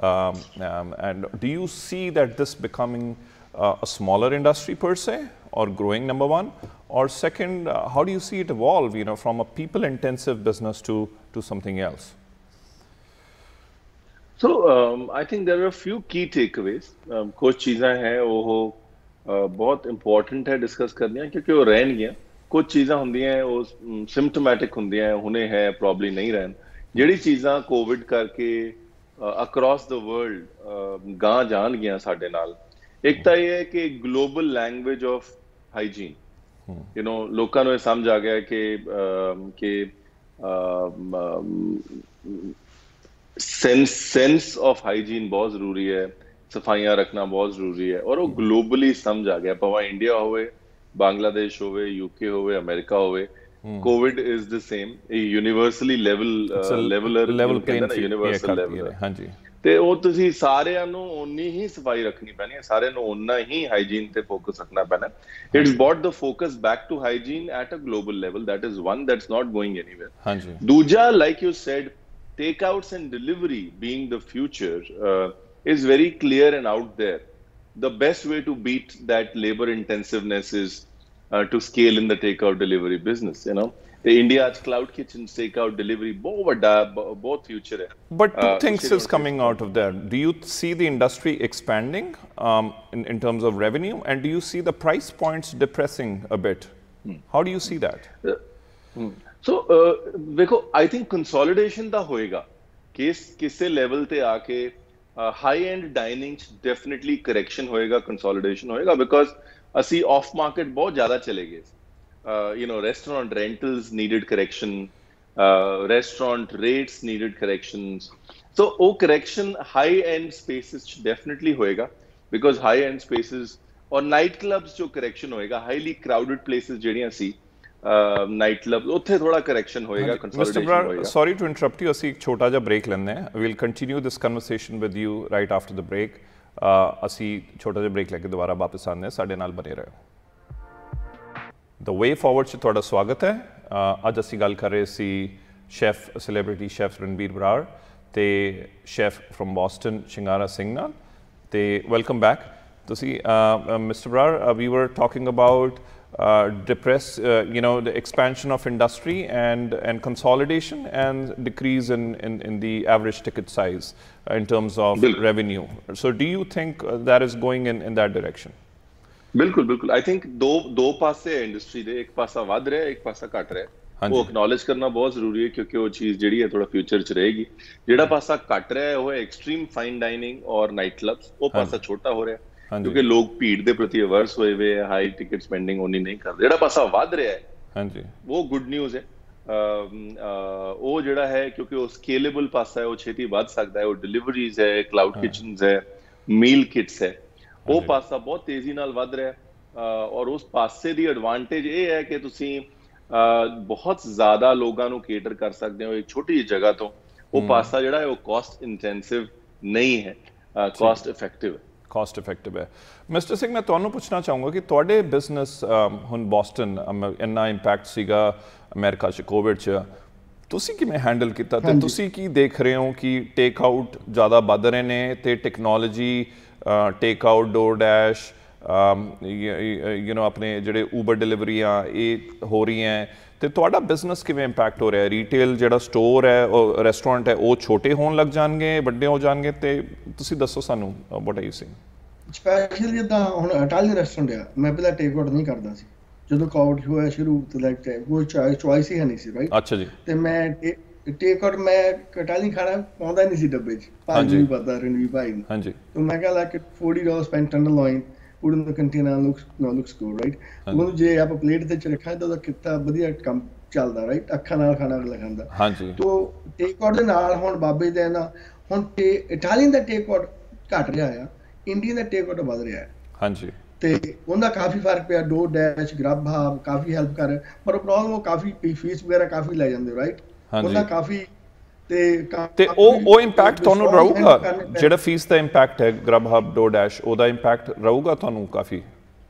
and do you see that this becoming a smaller industry per se, or growing, number one? Or second, how do you see it evolve, from a people-intensive business to something else? So I think there are a few key takeaways. कुछ चीज़ें हैं वो बहुत important है discuss करनी है, क्योंकि वो रहन गया। कुछ चीज़ें होंगी हैं वो सिम्टोमैटिक होंगी हैं, हुने हैं प्रॉब्ली नहीं रहन। जेडी चीज़ें कोविड करके अक्रॉस द वर्ल्ड गां जान गया साडे नाल, एक तो ये है कि ग्लोबल लैंग्वेज ऑफ हाइजीन, लोगों को समझ आ गया कि सेंस ऑफ हाइजीन बहुत जरूरी है, सफाइयां रखना बहुत जरूरी है, और वो ग्लोबली समझ आ गया। भावें इंडिया होवे, बांग्लादेश होवे, यूके होवे, अमेरिका होवे, covid is the same, universally leveler universal level. हाँ जी, ਤੇ ਉਹ ਤੁਸੀਂ ਸਾਰਿਆਂ ਨੂੰ ਓਨੀ ਹੀ ਸਫਾਈ ਰੱਖਣੀ ਪੈਣੀ ਹੈ, ਸਾਰਿਆਂ ਨੂੰ ਓਨਾ ਹੀ ਹਾਈਜੀਨ ਤੇ ਫੋਕਸ ਰੱਖਣਾ ਪੈਣਾ। It's brought the focus back to hygiene at a global level, that is one, that's not going anywhere. ਹਾਂਜੀ, ਦੂਜਾ, like you said, takeouts and delivery being the future is very clear and out there. The best way to beat that labor intensiveness is to scale in the takeout delivery business, ਤੇ India 'ਚ cloud kitchen, take out, delivery ਬਹੁਤ ਵੱਡਾ, ਬਹੁਤ future ਹੈ। But two things is coming out of that. Do you see the industry expanding in terms of revenue, and do you see the price points depressing a bit? How do you see that? So देखो, I think consolidation ਦਾ ਹੋਏਗਾ। ਕਿਸੇ level ਤੇ ਆ ਕੇ high end dining 'ਚ definitely correction ਹੋਏਗਾ, consolidation ਹੋਏਗਾ, because ਅਸੀਂ ਆਫ ਮਾਰਕੀਟ ਬਹੁਤ ਜ਼ਿਆਦਾ ਚਲੇ ਗਏ। Restaurant rentals needed correction, restaurant rates needed corrections. So ਉਹ correction high end spaces ਚ definitely ਹੋਏਗਾ, because high end spaces और night clubs ਜੋ correction ਹੋਏਗਾ, highly crowded places ਜਿਹੜੀਆਂ ਸੀ ਨਾਈਟ ਕਲੱਬ, ਉੱਥੇ ਥੋੜਾ ਕਰੈਕਸ਼ਨ ਹੋਏਗਾ, ਕੰਸੋਲੀਡੇਸ਼ਨ ਹੋਏਗਾ। ਸੌਰੀ ਟੂ ਇੰਟਰਪਟ ਯੂ, ਅਸੀਂ ਇੱਕ ਛੋਟਾ ਜਿਹਾ ਬ੍ਰੇਕ ਲੈਂਦੇ ਹਾਂ। We will continue this conversation with you right after the break. ਅਸੀਂ ਛੋਟਾ ਜਿਹਾ ਬ੍ਰੇਕ ਲੈ ਕੇ ਦੁਬਾਰਾ ਵਾਪਸ ਆਉਂਦੇ ਹਾਂ, ਸਾਡੇ ਨਾਲ ਬਣੇ ਰਹੋ। ਦ ਵੇ ਫਾਰਵਰਡ 'ਚ ਤੁਹਾਡਾ ਸਵਾਗਤ ਹੈ। ਅੱਜ ਅਸੀਂ ਗੱਲ ਕਰ ਰਹੇ ਸੀ chef, celebrity chef Ranbir Brar ਤੇ chef from Boston Shingara Singh ਨਾਲ। ਤੇ ਵੈਲਕਮ ਬੈਕ। ਤੁਸੀਂ mister Brar, we were talking about the expansion of industry and consolidation and decrease in the average ticket size in terms of revenue. So do you think that is going in that direction? ਬਿਲਕੁਲ I think ਦੋ ਪਾਸੇ ਹੈ industry ਦੇ, ਇੱਕ ਪਾਸਾ ਵੱਧ ਰਿਹਾ, ਇੱਕ ਪਾਸਾ ਘਟ ਰਿਹਾ। ਉਹ ਐਕਨੋਲੇਜ ਕਰਨਾ ਬਹੁਤ ਜ਼ਰੂਰੀ ਹੈ, ਕਿਉਂਕਿ ਉਹ ਚੀਜ਼ ਜਿਹੜੀ ਹੈ ਥੋੜਾ ਫਿਊਚਰ 'ਚ ਰਹੇਗੀ। ਜਿਹੜਾ ਪਾਸਾ ਘਟ ਰਿਹਾ ਹੈ ਉਹ ਹੈ extreme fine dining or night clubs. ਉਹ ਪਾਸਾ ਛੋਟਾ ਹੋ ਰਿਹਾ ਕਿਉਂਕਿ ਲੋਕ ਭੀੜ ਦੇ ਪ੍ਰਤੀ ਅਵਰਸ ਹੋਏ ਹੋਏ ਆ, ਹਾਈ ਟਿਕਟ ਸਪੈਂਡਿੰਗ ਉਨੀ ਨਹੀਂ ਕਰਦੇ। ਜਿਹੜਾ ਪਾਸਾ ਵੱਧ ਰਿਹਾ ਹੈ ਉਹ ਗੁੱਡ ਨਿਊਜ਼ ਹੈ। ਉਹ ਜਿਹੜਾ ਹੈ, ਕਿਉਂਕਿ ਉਹ ਸਕੇਲੇਬਲ ਪਾਸਾ ਹੈ, ਉਹ ਛੇਤੀ ਵੱਧ ਸਕਦਾ ਹੈ। ਉਹ ਡਿਲੀਵਰੀਜ਼ ਹੈ, ਕਲਾਊਡ ਕਿਚਨਸ ਹੈ, ਮੀਲ ਕਿਟਸ ਹੈ, ਉਹ ਪਾਸਾ ਬਹੁਤ ਤੇਜ਼ੀ ਨਾਲ ਵੱਧ ਰਿਹਾ। ਔਰ ਉਸ ਪਾਸੇ ਦੀ ਐਡਵਾਂਟੇਜ ਇਹ ਹੈ ਕਿ ਤੁਸੀਂ ਬਹੁਤ ਜ਼ਿਆਦਾ ਲੋਕਾਂ ਨੂੰ ਕੇਟਰ ਕਰ ਸਕਦੇ ਹੋ ਇੱਕ ਛੋਟੀ ਜਿਹੀ ਜਗ੍ਹਾ ਤੋਂ। ਉਹ ਪਾਸਾ ਜਿਹੜਾ ਹੈ ਉਹ ਕਾਸਟ ਇੰਟੈਂਸਿਵ ਨਹੀਂ ਹੈ, ਕਾਸਟ ਇਫੈਕਟਿਵ ਹੈ। ਕਾਸਟ ਇਫੈਕਟਿਵ ਹੈ। ਮਿਸਟਰ ਸਿੰਘ, ਮੈਂ ਤੁਹਾਨੂੰ ਪੁੱਛਣਾ ਚਾਹੂੰਗਾ ਕਿ ਤੁਹਾਡੇ ਬਿਜ਼ਨਸ ਹੁਣ ਬੋਸਟਨ ਇੰਨਾ ਇੰਪੈਕਟ ਸੀਗਾ ਅਮਰੀਕਾ 'ਚ ਕੋਵਿਡ 'ਚ, ਤੁਸੀਂ ਕਿਵੇਂ ਹੈਂਡਲ ਕੀਤਾ ਤੇ ਤੁਸੀਂ ਕੀ ਦੇਖ ਰਹੇ ਹੋ ਕਿ ਟੇਕ ਆਊਟ ਜ਼ਿਆਦਾ ਵੱਧ ਰਹੇ ਨੇ ਤੇ technology, take out, DoorDash, ਆਪਣੇ ਜਿਹੜੇ ਊਬਰ ਡਿਲੀਵਰੀਆਂ ਇਹ ਹੋ ਰਹੀਆਂ, ਤੇ ਤੁਹਾਡਾ ਬਿਜ਼ਨਸ ਕਿਵੇਂ ਇੰਪੈਕਟ ਹੋ ਰਿਹਾ? ਰੀਟੇਲ ਜਿਹੜਾ ਸਟੋਰ ਹੈ, ਉਹ ਰੈਸਟੋਰੈਂਟ ਹੈ, ਉਹ ਛੋਟੇ ਹੋਣ ਲੱਗ ਜਾਣਗੇ, ਵੱਡੇ ਹੋ ਜਾਣਗੇ? ਤੇ ਤੁਸੀਂ ਦੱਸੋ ਸਾਨੂੰ, what are you saying? Specially ਜਿੱਦਾਂ ਹੁਣ ਇਟਾਲੀਅਨ ਰੈਸਟੋਰੈਂਟ ਆ, ਮੈਂ ਪਹਿਲਾਂ ਟੇਕ ਆਊਟ ਨਹੀਂ ਕਰਦਾ ਸੀ ਜਦੋਂ ਕੋਵਿਡ ਹੋਇਆ ਸ਼ੁਰੂ ਤੋਂ ਲੈ ਕੇ, ਕੋਈ ਚੋਇਸ ਹੀ ਨਹੀਂ ਸੀ, ਰਾਈਟ? ਅੱਛਾ ਜੀ। ਤੇ ਮੈਂ ਟੇਕ ਆਊਟ, ਮੈਂ ਇਟਾਲੀਅਨ ਖਾਣਾ ਪਾਉਂਦਾ ਨਹੀਂ ਸੀ ਡੱਬੇ 'ਚ। ਭਾਜੀ ਨੂੰ ਪਤਾ, ਰਣਵੀਰ ਭਾਈ ਨੂੰ। ਹਾਂਜੀ। ਤੇ ਮੈਂ ਕਿਹਾ like $40 spent tenderloin, put in the container, looks good, right? ਉਹਨੂੰ ਜੇ ਆਪਾਂ ਪਲੇਟ ਤੇ 'ਚ ਰੱਖਾਂ ਤਾਂ ਉਹਦਾ ਕਿੱਤਾ ਵਧੀਆ ਕੰਮ ਚੱਲਦਾ, ਰਾਈਟ? ਅੱਖਾਂ ਨਾਲ ਖਾਣਾ ਅਗਲਾ ਖਾਂਦਾ। ਹਾਂਜੀ। ਤੋ ਟੇਕ ਆਊਟ ਦੇ ਨਾਲ ਹੁਣ ਬਾਬੇ ਦੇ ਨਾਲ ਹੁਣ ਇਟਾਲੀਅਨ ਦਾ ਟੇਕ ਆਊਟ ਘਟ ਰਿਹਾ ਆ, ਇੰਡੀਅਨ ਦਾ ਟੇਕ ਆਊਟ ਵੱਧ ਰਿਹਾ ਹੈ। ਹਾਂਜੀ। ਤੇ ਉਹਦਾ ਕਾਫੀ ਫਰਕ ਪਿਆ। ਡੋਰ ਡੈਸ਼, ਗ੍ਰਬ ਹਬ ਕਾਫੀ ਹੈਲਪ ਕਰ ਰਿਹਾ, ਪਰ ਪ੍ਰੋਬਲਮ ਉਹ ਕਾਫੀ ਫੀਸ ਵਗੈਰਾ ਕਾਫੀ ਲੈ ਜਾਂਦੇ, ਰਾਈਟ? ਉਹਦਾ ਕਾਫੀ ਤੇ ਉਹ ਇੰਪੈਕਟ ਤੁਹਾਨੂੰ ਰਹੂਗਾ, ਜਿਹੜਾ ਫੀਸ ਦਾ ਇੰਪੈਕਟ ਹੈ ਗ੍ਰਬ ਹਬ, ਡੋਰ ਡੈਸ਼, ਉਹਦਾ ਇੰਪੈਕਟ ਰਹੂਗਾ ਤੁਹਾਨੂੰ ਕਾਫੀ?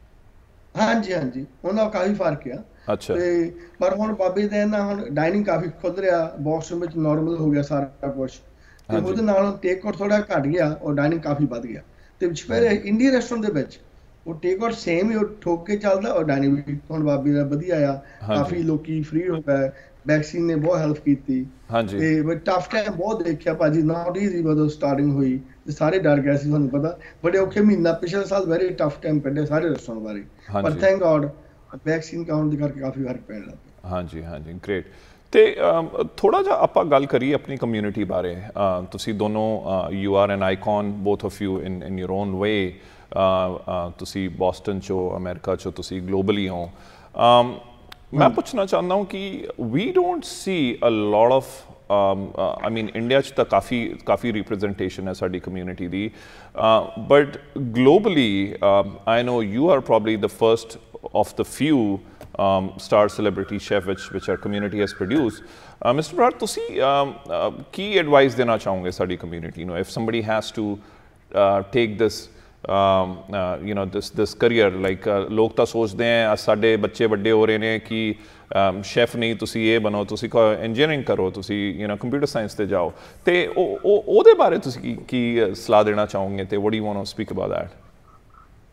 ਹਾਂਜੀ, ਉਹਦਾ ਕਾਫੀ ਫਰਕ ਆ। ਅੱਛਾ। ਤੇ ਪਰ ਹੁਣ ਬਾਬੇ ਦੇ ਨਾਲ ਹੁਣ ਡਾਈਨਿੰਗ ਕਾਫੀ ਖੁੱਲ ਰਿਹਾ, ਬੋਸਟਨ ਵਿੱਚ ਨਾਰਮਲ ਹੋ ਗਿਆ ਸਾਰਾ ਕੁਝ, ਤੇ ਉਹਦੇ ਨਾਲ ਟੇਕ ਆਊਟ ਥੋੜਾ ਘਟ ਗਿਆ ਔਰ ਡਾਈਨਿੰਗ ਕਾਫੀ ਵੱਧ ਗਿਆ। ਤੇ ਫਿਰ ਇੰਡੀਅਨ ਰੈਸਟੋਰੈਂਟ ਦੇ ਵਿੱਚ ਉਹ ਟੇਕ ਆਊਟ ਸੇਮ ਹੀ, ਉਹ ਠੋਕ ਕੇ ਚੱਲਦਾ ਔਰ ਡਾਈਨਿੰਗ ਵੀ ਹੁਣ ਬਾਬੇ ਦਾ ਵਧੀਆ ਆ। ਕਾਫੀ ਲੋਕੀ ਫ੍ਰੀ ਹੋ ਗਏ, ਵੈਕਸੀਨ ਨੇ ਬਹੁਤ ਹੈਲਪ ਕੀਤੀ। ਹਾਂਜੀ। ਤੇ ਟਫ ਟਾਈਮ ਬਹੁਤ ਦੇਖਿਆ ਭਾਜੀ, ਨਾਟ ਈਜ਼ੀ ਜਦੋਂ ਸਟਾਰਟਿੰਗ ਹੋਈ ਤੇ ਸਾਰੇ ਡਰ ਗਏ ਸੀ, ਤੁਹਾਨੂੰ ਪਤਾ, ਬੜੇ ਔਖੇ ਮਹੀਨਾ ਪਿਛਲੇ ਸਾਲ ਵੈਰੀ ਟਫ ਟਾਈਮ ਕੱਢਿਆ ਸਾਰੇ ਰੈਸਟੋਰੈਂਟ ਬਾਰੇ, ਪਰ ਥੈਂਕ ਗॉड ਵੈਕਸੀਨ ਕਾਉਣ ਦੇ ਕਰਕੇ ਕਾਫੀ ਫਰਕ ਪੈਣ ਲੱਗ ਪਿਆ। ਹਾਂਜੀ, ਗ੍ਰੇਟ। ਤੇ ਥੋੜਾ ਜਿਹਾ ਆਪਾਂ ਗੱਲ ਕਰੀਏ ਆਪਣੀ ਕਮਿਊਨਿਟੀ ਬਾਰੇ। ਤੁਸੀਂ ਦੋਨੋਂ, you are an icon, both of you in your own way. ਤੁਸੀਂ ਬੋਸਟਨ 'ਚੋਂ, ਅਮਰੀਕਾ 'ਚੋਂ, ਤੁਸੀਂ ਗਲੋਬਲੀ ਹੋ। ਮੈਂ ਪੁੱਛਣਾ ਚਾਹੁੰਦਾ ਹਾਂ ਕਿ we don't see a lot of, I mean India 'ਚ ਤਾਂ ਕਾਫੀ ਰਿਪਰੈਜ਼ੈਂਟੇਸ਼ਨ ਹੈ ਸਾਡੀ ਕਮਿਊਨਿਟੀ ਦੀ, but globally I know you are probably the first of the few star celebrity chef which our community has produced. Mr. Brar, ਤੁਸੀਂ ਕੀ advice ਦੇਣਾ ਚਾਹੋਗੇ ਸਾਡੀ community ਨੂੰ, if somebody has to take this this career, like ਲੋਕ ਤਾਂ ਸੋਚਦੇ ਆ ਸਾਡੇ ਬੱਚੇ ਵੱਡੇ ਹੋ ਰਹੇ ਨੇ ਕਿ ਸ਼ੈਫ ਨਹੀਂ, ਤੁਸੀਂ ਇਹ ਬਣੋ, ਤੁਸੀਂ ਇੰਜੀਨੀਅਰਿੰਗ ਕਰੋ, ਤੁਸੀਂ ਕੰਪਿਊਟਰ ਸਾਇੰਸ ਤੇ ਜਾਓ, ਤੇ ਉਹਦੇ ਬਾਰੇ ਤੁਸੀਂ ਕੀ ਸਲਾਹ ਦੇਣਾ ਚਾਹੋਗੇ, ਤੇ what do you want to speak about that?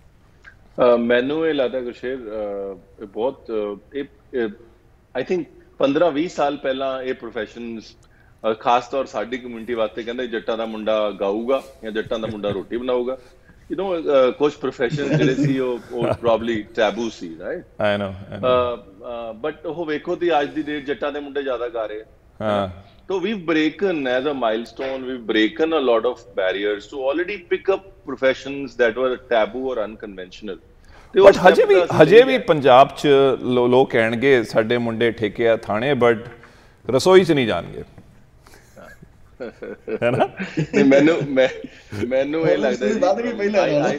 ਮੈਨੂੰ ਇਹ ਲੱਗਦਾ ਗੁਰਸ਼ੇਰ ਬਹੁਤ, ਆਈ ਥਿੰਕ 15-20 ਸਾਲ ਪਹਿਲਾਂ ਇਹ ਪ੍ਰੋਫੈਸ਼ਨਸ ਖਾਸ ਤੌਰ ਸਾਡੀ ਕਮਿਊਨਿਟੀ ਵਾਸਤੇ ਕਹਿੰਦੇ ਜੱਟਾਂ ਦਾ ਮੁੰਡਾ ਗਾਊਗਾ ਜਾਂ ਜੱਟਾਂ ਦਾ ਮੁੰਡਾ ਰੋਟੀ ਬਣਾਊਗਾ, you know, ਕੁਝ ਪ੍ਰੋਫੈਸ਼ਨ ਜਿਹੜੇ ਸੀ ਉਹ ਪ੍ਰੋਬਬਲੀ ਟੈਬੂ ਸੀ, ਰਾਈਟ? I know. ਬਟ ਉਹ ਵੇਖੋ ਤੇ ਅੱਜ ਦੀ ਡੇਟ ਜੱਟਾਂ ਦੇ ਮੁੰਡੇ ਜ਼ਿਆਦਾ ਗਾ ਰਹੇ ਆ। So we've broken as a milestone, we've broken a lot of barriers to already pick up professions that were taboo or unconventional. But ਹਜੇ ਵੀ ਪੰਜਾਬ 'ਚ ਲੋਕ ਕਹਿਣਗੇ ਸਾਡੇ ਮੁੰਡੇ ਠੇਕੇ ਆ ਥਾਣੇ, ਬਟ ਰਸੋਈ 'ਚ ਨਹੀਂ ਜਾਣਗੇ, ਹੈ ਨਾ? ਮੈਨੂੰ ਇਹ ਲੱਗਦਾ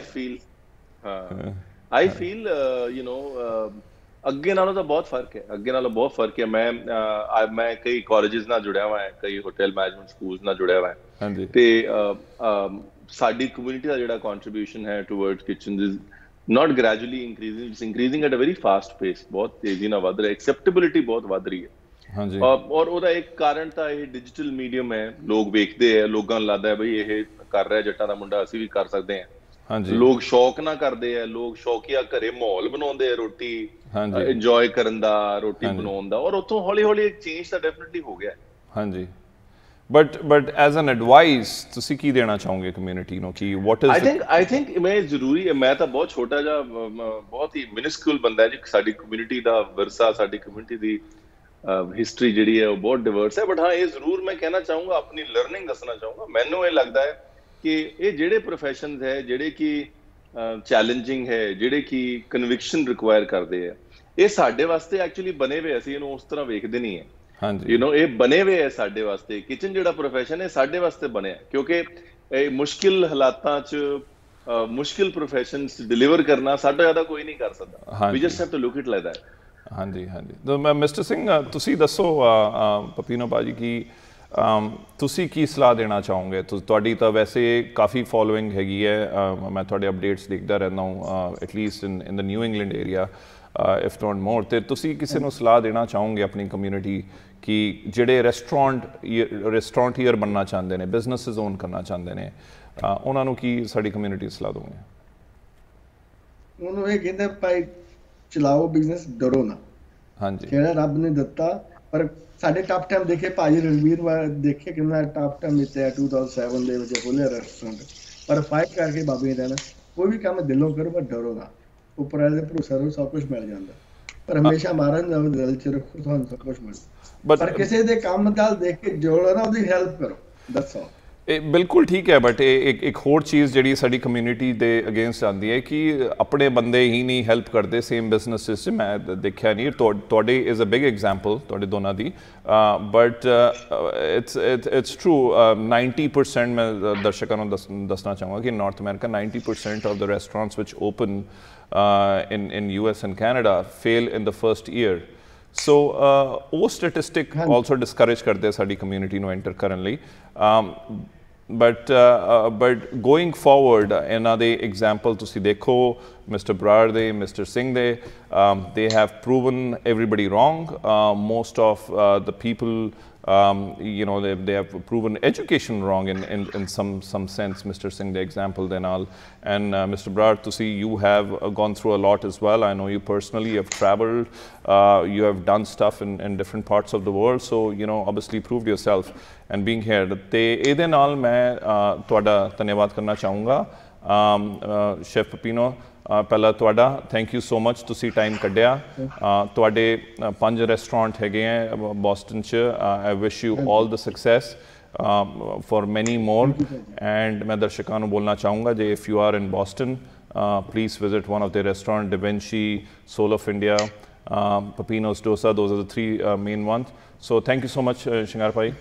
I feel you know ਅੱਗੇ ਨਾਲੋਂ ਤਾਂ ਬਹੁਤ ਫਰਕ ਹੈ, ਅੱਗੇ ਨਾਲੋਂ ਬਹੁਤ ਫਰਕ ਹੈ। ਮੈਂ ਕਈ ਕਾਲਜਿਸ ਨਾਲ ਜੁੜਿਆ ਹੋਇਆ ਹੈ, ਕਈ ਹੋਟਲ ਮੈਨੇਜਮੈਂਟ ਸਕੂਲਸ ਨਾਲ ਜੁੜਿਆ ਹੋਇਆ ਹੈ, ਤੇ ਸਾਡੀ ਕਮਿਊਨਿਟੀ ਦਾ ਜਿਹੜਾ ਕੰਟਰੀਬਿਊਸ਼ਨ ਹੈ towards kitchens is not gradually increasing, it's increasing at a very fast pace, ਬਹੁਤ ਤੇਜ਼ੀ ਨਾਲ ਵੱਧ ਰਿਹਾ, ਐਕਸੈਪਟੇਬਿਲਿਟੀ ਬਹੁਤ ਵੱਧ ਰਹੀ ਹੈ। ਹਾਂਜੀ, ਔਰ ਉਹਦਾ ਇੱਕ ਕਾਰਨ ਤਾਂ ਇਹ ਡਿਜੀਟਲ ਮੀਡੀਅਮ ਹੈ, ਲੋਕ ਵੇਖਦੇ ਆ, ਲੋਕਾਂ ਨੂੰ ਲੱਗਦਾ ਹੈ ਬਈ ਇਹ ਕਰ ਰਿਹਾ ਜੱਟਾਂ ਦਾ ਮੁੰਡਾ, ਅਸੀਂ ਵੀ ਕਰ ਸਕਦੇ ਹਾਂ। ਹਾਂਜੀ, ਲੋਕ ਸ਼ੌਕ ਨਾ ਕਰਦੇ ਆ, ਲੋਕ ਸ਼ੌਕੀਆ ਘਰੇ ਮਾਹੌਲ ਬਣਾਉਂਦੇ ਆ ਰੋਟੀ ਇੰਜੋਏ ਕਰਨ ਦਾ, ਰੋਟੀ ਬਣਾਉਣ ਦਾ, ਔਰ ਉੱਥੋਂ ਹੌਲੀ ਹੌਲੀ ਇੱਕ ਚੇਂਜ ਤਾਂ ਡੈਫੀਨਿਟਲੀ ਹੋ ਗਿਆ। ਹਾਂਜੀ, but as an advice ਤੁਸੀਂ ਕੀ ਦੇਣਾ ਚਾਹੋਗੇ ਕਮਿਊਨਿਟੀ ਨੂੰ ਕਿ what is I think ਮੈਂ ਜ਼ਰੂਰੀ ਹੈ, ਮੈਂ ਤਾਂ ਬਹੁਤ ਛੋਟਾ ਜਿਹਾ ਬਹੁਤ ਹੀ ਮਿਨਿਸਕਿਊਲ ਬੰਦਾ ਜੀ, ਸਾਡੀ ਕਮਿਊਨਿਟੀ ਦਾ ਵਿਰਸਾ, ਸਾਡੀ ਕਮਿਊਨਿਟੀ ਦੀ ਹਿਸਟਰੀ ਜਿਹੜੀ ਹੈ ਉਹ ਬਹੁਤ ਡਿਵਰਸ ਹੈ, ਬਟ ਹਾਂ ਇਹ ਜ਼ਰੂਰ ਮੈਂ ਕਹਿਣਾ ਚਾਹੂੰਗਾ, ਆਪਣੀ ਲਰਨਿੰਗ ਦੱਸਣਾ ਚਾਹੂੰਗਾ। ਮੈਨੂੰ ਇਹ ਲੱਗਦਾ ਹੈ ਕਿ ਇਹ ਜਿਹੜੇ ਪ੍ਰੋਫੈਸ਼ਨਸ ਹੈ ਜਿਹੜੇ ਕਿ ਚੈਲੰਜਿੰਗ ਹੈ, ਜਿਹੜੇ ਕਿ ਕਨਵਿਕਸ਼ਨ ਰਿਕੁਆਇਰ ਕਰਦੇ ਆ, ਇਹ ਸਾਡੇ ਵਾਸਤੇ ਐਕਚੁਅਲੀ ਬਣੇ ਹੋਏ, ਅਸੀਂ ਇਹਨੂੰ ਉਸ ਤਰ੍ਹਾਂ ਵੇਖਦੇ ਨਹੀਂ ਹੈ। ਹਾਂਜੀ, ਯੂ ਨੋ ਇਹ ਬਣੇ ਹੋਏ ਹੈ ਸਾਡੇ ਵਾਸਤੇ। ਕਿਚਨ ਜਿਹੜਾ ਪ੍ਰੋਫੈਸ਼ਨ ਹੈ ਸਾਡੇ ਵਾਸਤੇ ਬਣਿਆ, ਕਿਉਂਕਿ ਇਹ ਮੁਸ਼ਕਿਲ ਹਾਲਾਤਾਂ 'ਚ ਮੁਸ਼ਕਿਲ ਪ੍ਰੋਫੈਸ਼ਨਸ ਡਿਲੀਵਰ ਕਰਨਾ ਸਾਡਾ ਜ਼ਿਆਦਾ ਕੋਈ ਨਹੀਂ ਕਰ ਸਕਦਾ। We just have to look it like that. ਹਾਂਜੀ ਹਾਂਜੀ, ਤਾਂ ਮਿਸਟਰ ਸਿੰਘ ਤੁਸੀਂ ਦੱਸੋ ਪਪੀਨੋ ਭਾਜੀ ਕਿ ਤੁਸੀਂ ਕੀ ਸਲਾਹ ਦੇਣਾ ਚਾਹੋਗੇ? ਤੁਹਾਡੀ ਤਾਂ ਵੈਸੇ ਕਾਫੀ ਫੋਲੋਇੰਗ ਹੈਗੀ ਹੈ, ਮੈਂ ਤੁਹਾਡੇ ਅਪਡੇਟਸ ਦੇਖਦਾ ਰਹਿੰਦਾ ਹੂੰ at least in the New England area if not more, ਤੇ ਤੁਸੀਂ ਕਿਸੇ ਨੂੰ ਸਲਾਹ ਦੇਣਾ ਚਾਹੋਗੇ ਆਪਣੀ ਕਮਿਊਨਿਟੀ ਕਿ ਜਿਹੜੇ ਰੈਸਟੋਰੈਂਟੀਅਰ ਬਣਨਾ ਚਾਹੁੰਦੇ ਨੇ, ਬਿਜ਼ਨਸਿਸ ਓਨ ਕਰਨਾ ਚਾਹੁੰਦੇ ਨੇ, ਉਹਨਾਂ ਨੂੰ ਕੀ ਸਾਡੀ ਕਮਿਊਨਿਟੀ ਸਲਾਹ ਦੋਗੇ? ਉਹਨੂੰ ਇਹ ਕਹਿੰਦੇ ਭਾਈ ਚਲਾਓ ਬਿਜ਼ਨਸ, ਡਰੋ ਨਾ। ਹਾਂਜੀ, ਜਿਹੜਾ ਰੱਬ ਨੇ ਦਿੱਤਾ, ਪਰ ਸਾਡੇ ਟਫ ਟਾਈਮ ਦੇਖੇ ਭਾਜੀ ਰਣਵੀਰ ਦੇਖੇ ਕਿੰਨਾ ਟਫ ਟਾਈਮ ਵਿੱਚ 2007 ਦੇ ਵਿੱਚ ਖੋਲ੍ਹਿਆ ਰੈਸਟੋਰੈਂਟ, ਪਰ ਫਾਈਟ ਕਰਕੇ ਬਾਬੇ ਨੇ ਕੋਈ ਵੀ ਕੰਮ ਦਿਲੋਂ ਕਰੋ, ਪਰ ਡਰੋ ਨਾ। ਉੱਪਰ ਵਾਲੇ ਦੇ ਭਰੋਸਾ ਰਹੋ, ਸਭ ਕੁਝ ਮਿਲ ਜਾਂਦਾ, ਪਰ ਹਮੇਸ਼ਾ ਮਾਰਨ ਦਾ ਦਿਲ 'ਚ ਰੱਖੋ, ਤੁਹਾਨੂੰ ਸਭ ਕੁਝ ਮਿਲਦਾ। ਪਰ ਕਿਸੇ ਦੇ ਕੰਮ ਨਾਲ ਦੇਖ ਕੇ ਜੋੜੋ ਨਾ, ਉਹਦੀ ਹੈਲਪ ਕਰੋ, ਦੱਸੋ। ਇਹ ਬਿਲਕੁਲ ਠੀਕ ਹੈ, ਬਟ ਇੱਕ ਹੋਰ ਚੀਜ਼ ਜਿਹੜੀ ਸਾਡੀ ਕਮਿਊਨਿਟੀ ਦੇ ਅਗੇਂਸਟ ਆਉਂਦੀ ਹੈ ਕਿ ਆਪਣੇ ਬੰਦੇ ਹੀ ਨਹੀਂ ਹੈਲਪ ਕਰਦੇ ਸੇਮ ਬਿਜ਼ਨਸਿਸ 'ਚ। ਮੈਂ ਦੇਖਿਆ ਨਹੀਂ, ਤੁਹਾਡੇ ਇਜ਼ ਅ ਬਿਗ ਐਗਜ਼ਾਮਪਲ ਤੁਹਾਡੇ ਦੋਨਾਂ ਦੀ, ਬਟ ਇਟਸ ਟਰੂ 90% ਮੈਂ ਦਰਸ਼ਕਾਂ ਨੂੰ ਦੱਸਣਾ ਚਾਹਾਂਗਾ ਕਿ North America 90% of the restaurants ਵਿਚ open in US and Canada fail in the first year. So ਉਹ statistic also discourage ਕਰਦੇ ਸਾਡੀ community ਨੂੰ enter ਕਰਨ ਲਈ, but going forward ਇਹਨਾਂ ਦੇ example ਤੁਸੀਂ ਦੇਖੋ Mr. Brar ਦੇ, Mr. Singh ਦੇ, they have proven everybody wrong. Most of the people you know they have proven education wrong in some sense. Mr. Singh the example then all, and Mr. Brar, to see you have gone through a lot as well. I know you personally, you have traveled, you have done stuff in different parts of the world, so you know obviously proved yourself and being here te ਇਹਦੇ ਨਾਲ ਮੈਂ ਤੁਹਾਡਾ ਧੰਨਵਾਦ ਕਰਨਾ ਚਾਹੂੰਗਾ chef ਪਪੀਨੋ। ਪਹਿਲਾਂ ਤੁਹਾਡਾ ਥੈਂਕ ਯੂ ਸੋ ਮਚ, ਤੁਸੀਂ ਟਾਈਮ ਕੱਢਿਆ। ਤੁਹਾਡੇ 5 ਰੈਸਟੋਰੈਂਟ ਹੈਗੇ ਹੈ ਬੋਸਟਨ 'ਚ। I wish you all the success for many more. And ਮੈਂ ਦਰਸ਼ਕਾਂ ਨੂੰ ਬੋਲਣਾ ਚਾਹੂੰਗਾ ਜੇ if you are in Boston please visit one of their restaurants, Da Vinci, Soul of India, Pepino's Dosa. Those are the 3 main ones. So thank you so much, Shingar Bhai.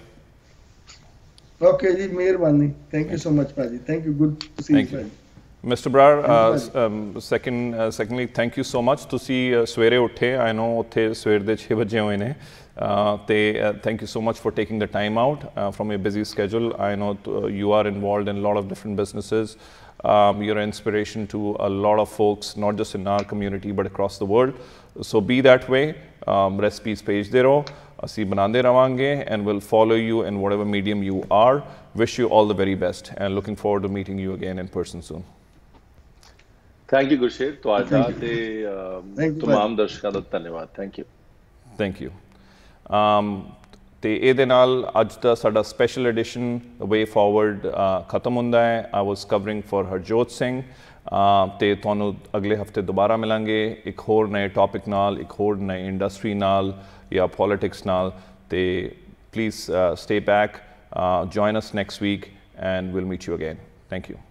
Okay ji, mehrbani. Thank you so much Bhaji. Thank you, good to see you. Mr. Brar, secondly thank you so much. ਤੁਸੀਂ ਸਵੇਰੇ ਉੱਠੇ, I know ਉੱਥੇ ਸਵੇਰ ਦੇ 6 ਵਜੇ ਹੋਏ ਨੇ, ਤੇ thank you so much for taking the time out from your busy schedule. I know you are involved in a lot of different businesses. You're an inspiration to a lot of folks, not just in our community but across the world. So be that way. Recipes ਭੇਜਦੇ ਰਹੋ, ਅਸੀਂ ਬਣਾਉਂਦੇ ਰਵਾਂਗੇ, and we'll follow you in whatever medium you are. Wish you all the very best and looking forward to meeting you again in person soon. Thank you Gurshed, ਤੁਹਾਡਾ ਤੇ तमाम ਦਰਸ਼ਕਾਂ ਦਾ ਧੰਨਵਾਦ। Thank you. Thank you. ਤੇ ਇਹਦੇ ਨਾਲ ਅੱਜ ਦਾ ਸਾਡਾ ਸਪੈਸ਼ਲ ਐਡੀਸ਼ਨ ਵੇ ਫਾਰਵਰਡ ਖਤਮ ਹੁੰਦਾ ਹੈ। I was covering for Harjot Singh ਤੇ ਤੁਹਾਨੂੰ ਅਗਲੇ ਹਫਤੇ ਦੁਬਾਰਾ ਮਿਲਾਂਗੇ ਇੱਕ ਹੋਰ ਨਏ ਟੌਪਿਕ ਨਾਲ, ਇੱਕ ਹੋਰ ਨਈ ਇੰਡਸਟਰੀ ਨਾਲ ਜਾਂ ਪੋਲਿਟਿਕਸ ਨਾਲ। ਤੇ please stay back, join us next week and we'll meet you again. Thank you.